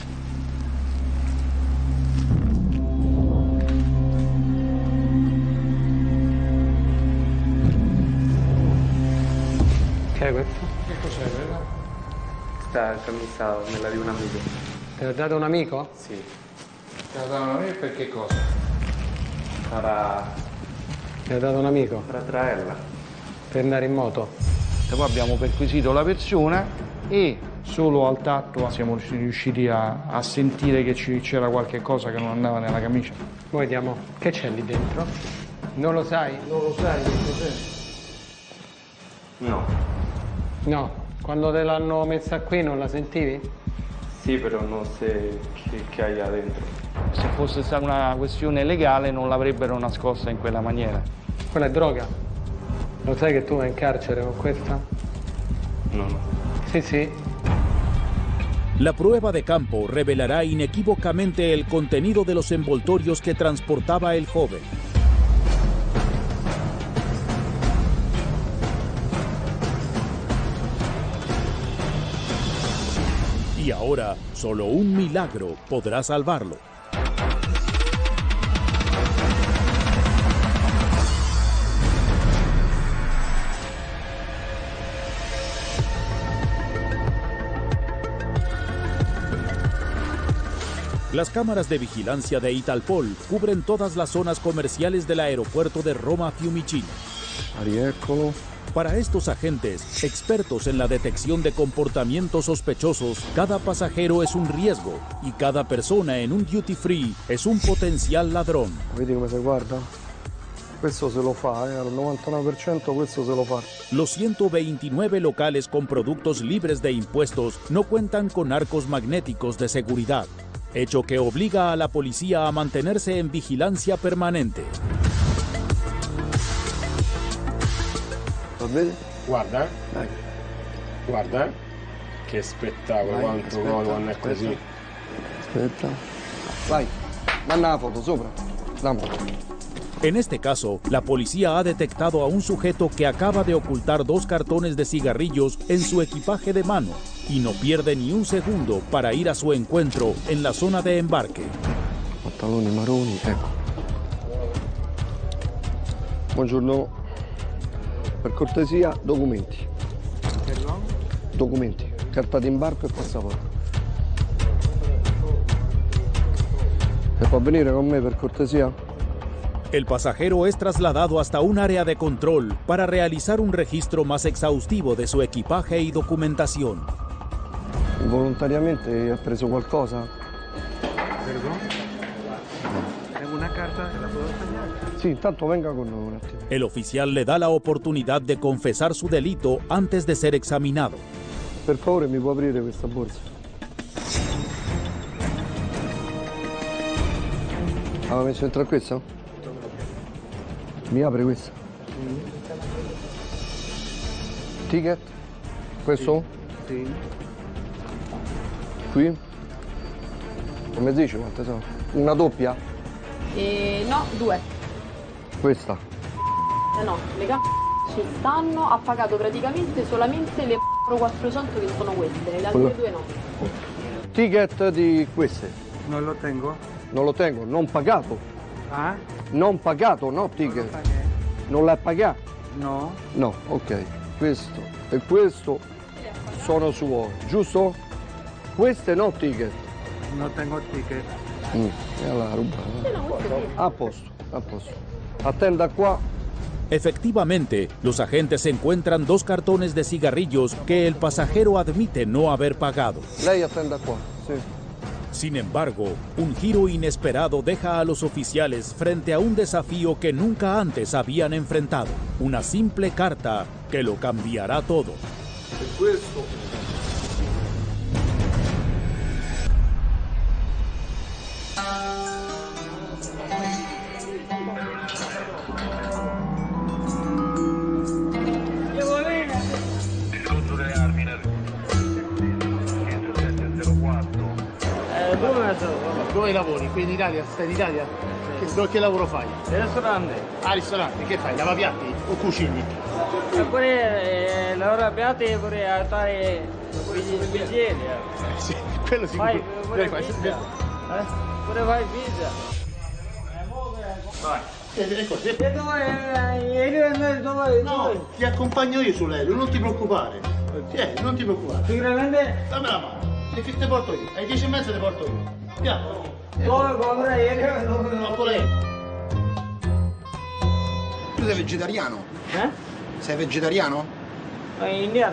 Che è questo? Che cos'è, vero? Questa camisa me la di un amico. Te l'ha dato un amico? Sì. Te l'ha dato un amico per che cosa? Sarà... Te l'ha dato un amico? Per traerla. Per andare in moto? E poi abbiamo perquisito la persona e solo al tatto siamo riusciti a, a sentire che ci, c'era qualche cosa che non andava nella camicia. Poi vediamo che c'è lì dentro. Non lo sai? Non lo sai che cos'è? No. No, quando te l'hanno messa qui non la sentivi? Sì, però non so che, che hai dentro. Se fosse stata una questione legale non l'avrebbero nascosta in quella maniera. Quella è droga. Lo sai che tu vai in carcere con questa? No, no. Sì, sì. La prueba de campo revelará inequívocamente el contenido de los envoltorios que transportaba el joven. Y ahora, solo un milagro podrá salvarlo. Las cámaras de vigilancia de Italpol cubren todas las zonas comerciales del aeropuerto de Roma Fiumicino. Para estos agentes, expertos en la detección de comportamientos sospechosos, cada pasajero es un riesgo y cada persona en un duty free es un potencial ladrón. Vedi come si guarda? Questo se lo fa, eh? Al novantanove per cento questo se lo fa. Los ciento veintinueve locales con productos libres de impuestos no cuentan con arcos magnéticos de seguridad, hecho que obliga a la policía a mantenerse en vigilancia permanente. Guarda, eh? Dai. Guarda, eh? Che spettacolo, vai, quanto aspetta, gol quando è così. Aspetta. Vai, manda la foto sopra. Dammi. En este caso, la policía ha detectado a un sujeto que acaba de ocultar dos cartones de cigarrillos en su equipaje de mano y no pierde ni un segundo para ir a su encuentro en la zona de embarque. Pantaloni marroni, ecco. Buongiorno. Per cortesia, documenti. Perdón? Documenti, carta d'imbarco e passaporto. E può venire con me per cortesia? El pasajero es trasladado hasta un área de control para realizar un registro más exhaustivo de su equipaje y documentación. Volontariamente ha preso qualcosa? Perdón? Tengo una carta, ¿la puedo enseñar? Sí, intanto venga con noi un attimo. El oficial le da la oportunidad de confesar su delito antes de ser examinado. Per favore, mi può aprire questa borsa? Aveva messo dentro a questo? Mi apre questo? Ticket? Questo? Sì. Qui? Come dici quante sono? Una doppia? Eh, no, due. Questa? Eh no, le gambe ci stanno, ha pagato praticamente solamente le quattrocento che sono queste, le altre due no. Ticket di queste? Non lo tengo. Non lo tengo, non pagato. Ah? Non pagato, no ticket. Non l'hai pagato? No. No, ok. Questo e questo sono suoi, giusto? Queste no ticket. Non tengo ticket. Mm. E allora ruba. A posto, a posto. Attenda qua. Efectivamente, los agentes encuentran dos cartones de cigarrillos que el pasajero admite no haber pagado. Lei attenda qua, sì. Sin embargo, un giro inesperado deja a los oficiales frente a un desafío que nunca antes habían enfrentado. Una simple carta que lo cambiará todo. E questo. Dove lavori? Qui in Italia? Stai in Italia? Che, dove- che lavoro fai? Il ristorante. Ah, ristorante, che fai? Lavapiatti o cucini? E pure eh, lavoro a piatti e pure a fare i bicchieri. Sì, quello sì. Fai Quello pure fai. pizza. Eh? Pure fai pizza. Vai. E così. E dove? Dove? No, ti accompagno io sull'aereo, non ti preoccupare. Tieni, non ti preoccupare. Sicuramente? Dammi la mano. E che te porto io? Ai dieci e mezza te porto io. Andiamo. Dove compra aereo? Troppo lei. Tu sei vegetariano? Eh? Sei vegetariano? È indiano.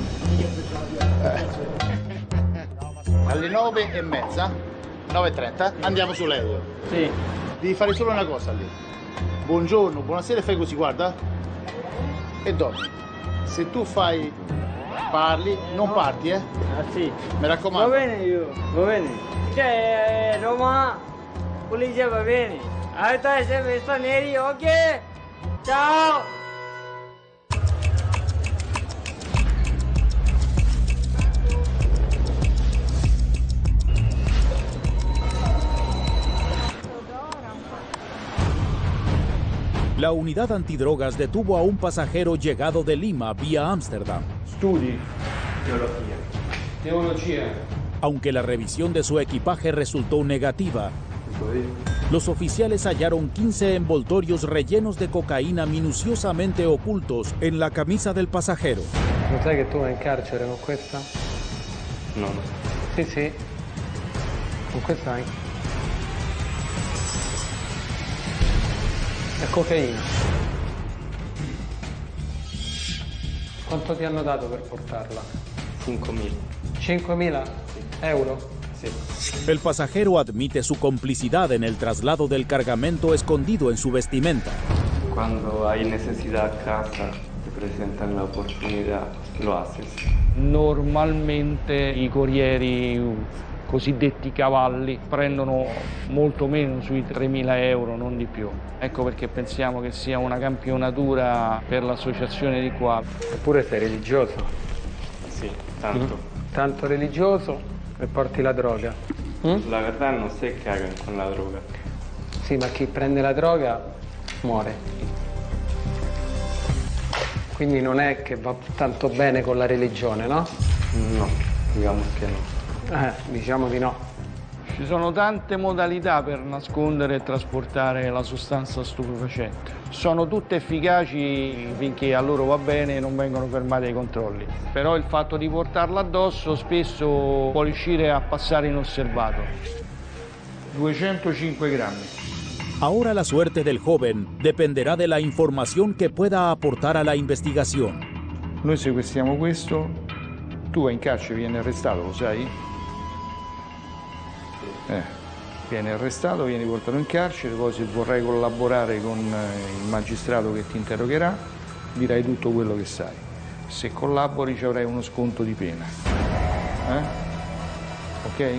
Alle nove e mezza, nove e trenta, andiamo sull'aereo. Sì. Devi fare solo una cosa lì. Buongiorno, buonasera, fai così, guarda. E dormi. Se tu fai, parli, non parti, eh? Ah sì. Mi raccomando. Va bene io, va bene. Cioè, Roma, polizia va bene. Aspetta, sempre stranieri, ok? Ciao! La unidad antidrogas detuvo a un pasajero llegado de Lima vía Ámsterdam. Studi. Teología. Teología. Aunque la revisión de su equipaje resultó negativa, los oficiales hallaron quince envoltorios rellenos de cocaína minuciosamente ocultos en la camisa del pasajero. Lo sai che tu vai in carcere con questa? No, no. Sì, sì. Con questa vai. È cocaina. Quanto ti hanno dato per portarla? cinquemila. cinquemila euro? Sí. El pasajero admite su complicidad en el traslado del cargamento escondido en su vestimenta. Cuando hay necesidad a casa, te presentan la oportunidad, lo haces. Normalmente i corrieri cosiddetti cavalli prendono molto meno, sui tremila euro, non di più. Ecco perché pensiamo che sia una campionatura per l'associazione di qua. Eppure sei religioso. Sì, tanto. Mm. Tanto religioso e porti la droga. Mm? La verdad no se cagan con la droga. Sì, ma chi prende la droga muore. Quindi non è che va tanto bene con la religione, no? No, diciamo che no. Eh, diciamo di no. Ci sono tante modalità per nascondere e trasportare la sostanza stupefacente. Sono tutte efficaci finché a loro va bene e non vengono fermati ai controlli. Però il fatto di portarla addosso spesso può riuscire a passare inosservato. duecentocinque grammi. Ahora la suerte del joven dependerá de la información que pueda aportar a la investigación. Noi sequestriamo questo, tu vai in carcere, vieni arrestato, lo sai? Eh, vieni arrestato, vieni portato in carcere, poi se vorrai collaborare con il magistrato che ti interrogherà, dirai tutto quello che sai. Se collabori ci avrai uno sconto di pena. Eh? Ok?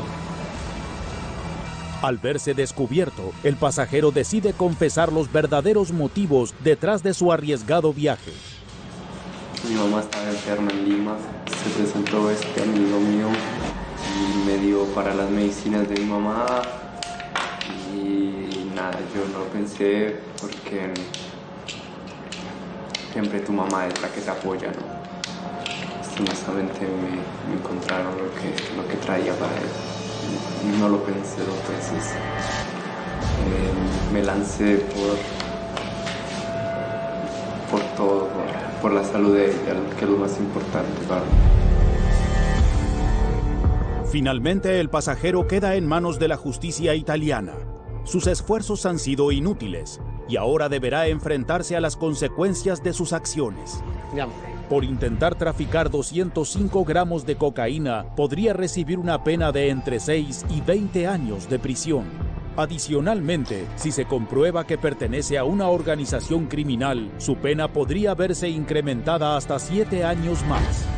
Al verse descubierto, el pasajero decide confesar los verdaderos motivos detrás de su arriesgado viaje. Mi mamá estaba enferma en Lima, se presentó este amigo mío y me dio para las medicinas de mi mamá y nada, yo no pensé porque siempre tu mamá es la que te apoya, ¿no? Lastimosamente me, me encontraron lo que, lo que traía para él. No lo pensé dos veces. Eh, me lancé por, por todo, por, por la salud de ella, que es lo más importante para mí. Finalmente, el pasajero queda en manos de la justicia italiana. Sus esfuerzos han sido inútiles y ahora deberá enfrentarse a las consecuencias de sus acciones. Andiamo. Por intentar traficar doscientos cinco gramos de cocaína, podría recibir una pena de entre seis y veinte años de prisión. Adicionalmente, si se comprueba que pertenece a una organización criminal, su pena podría verse incrementada hasta siete años más.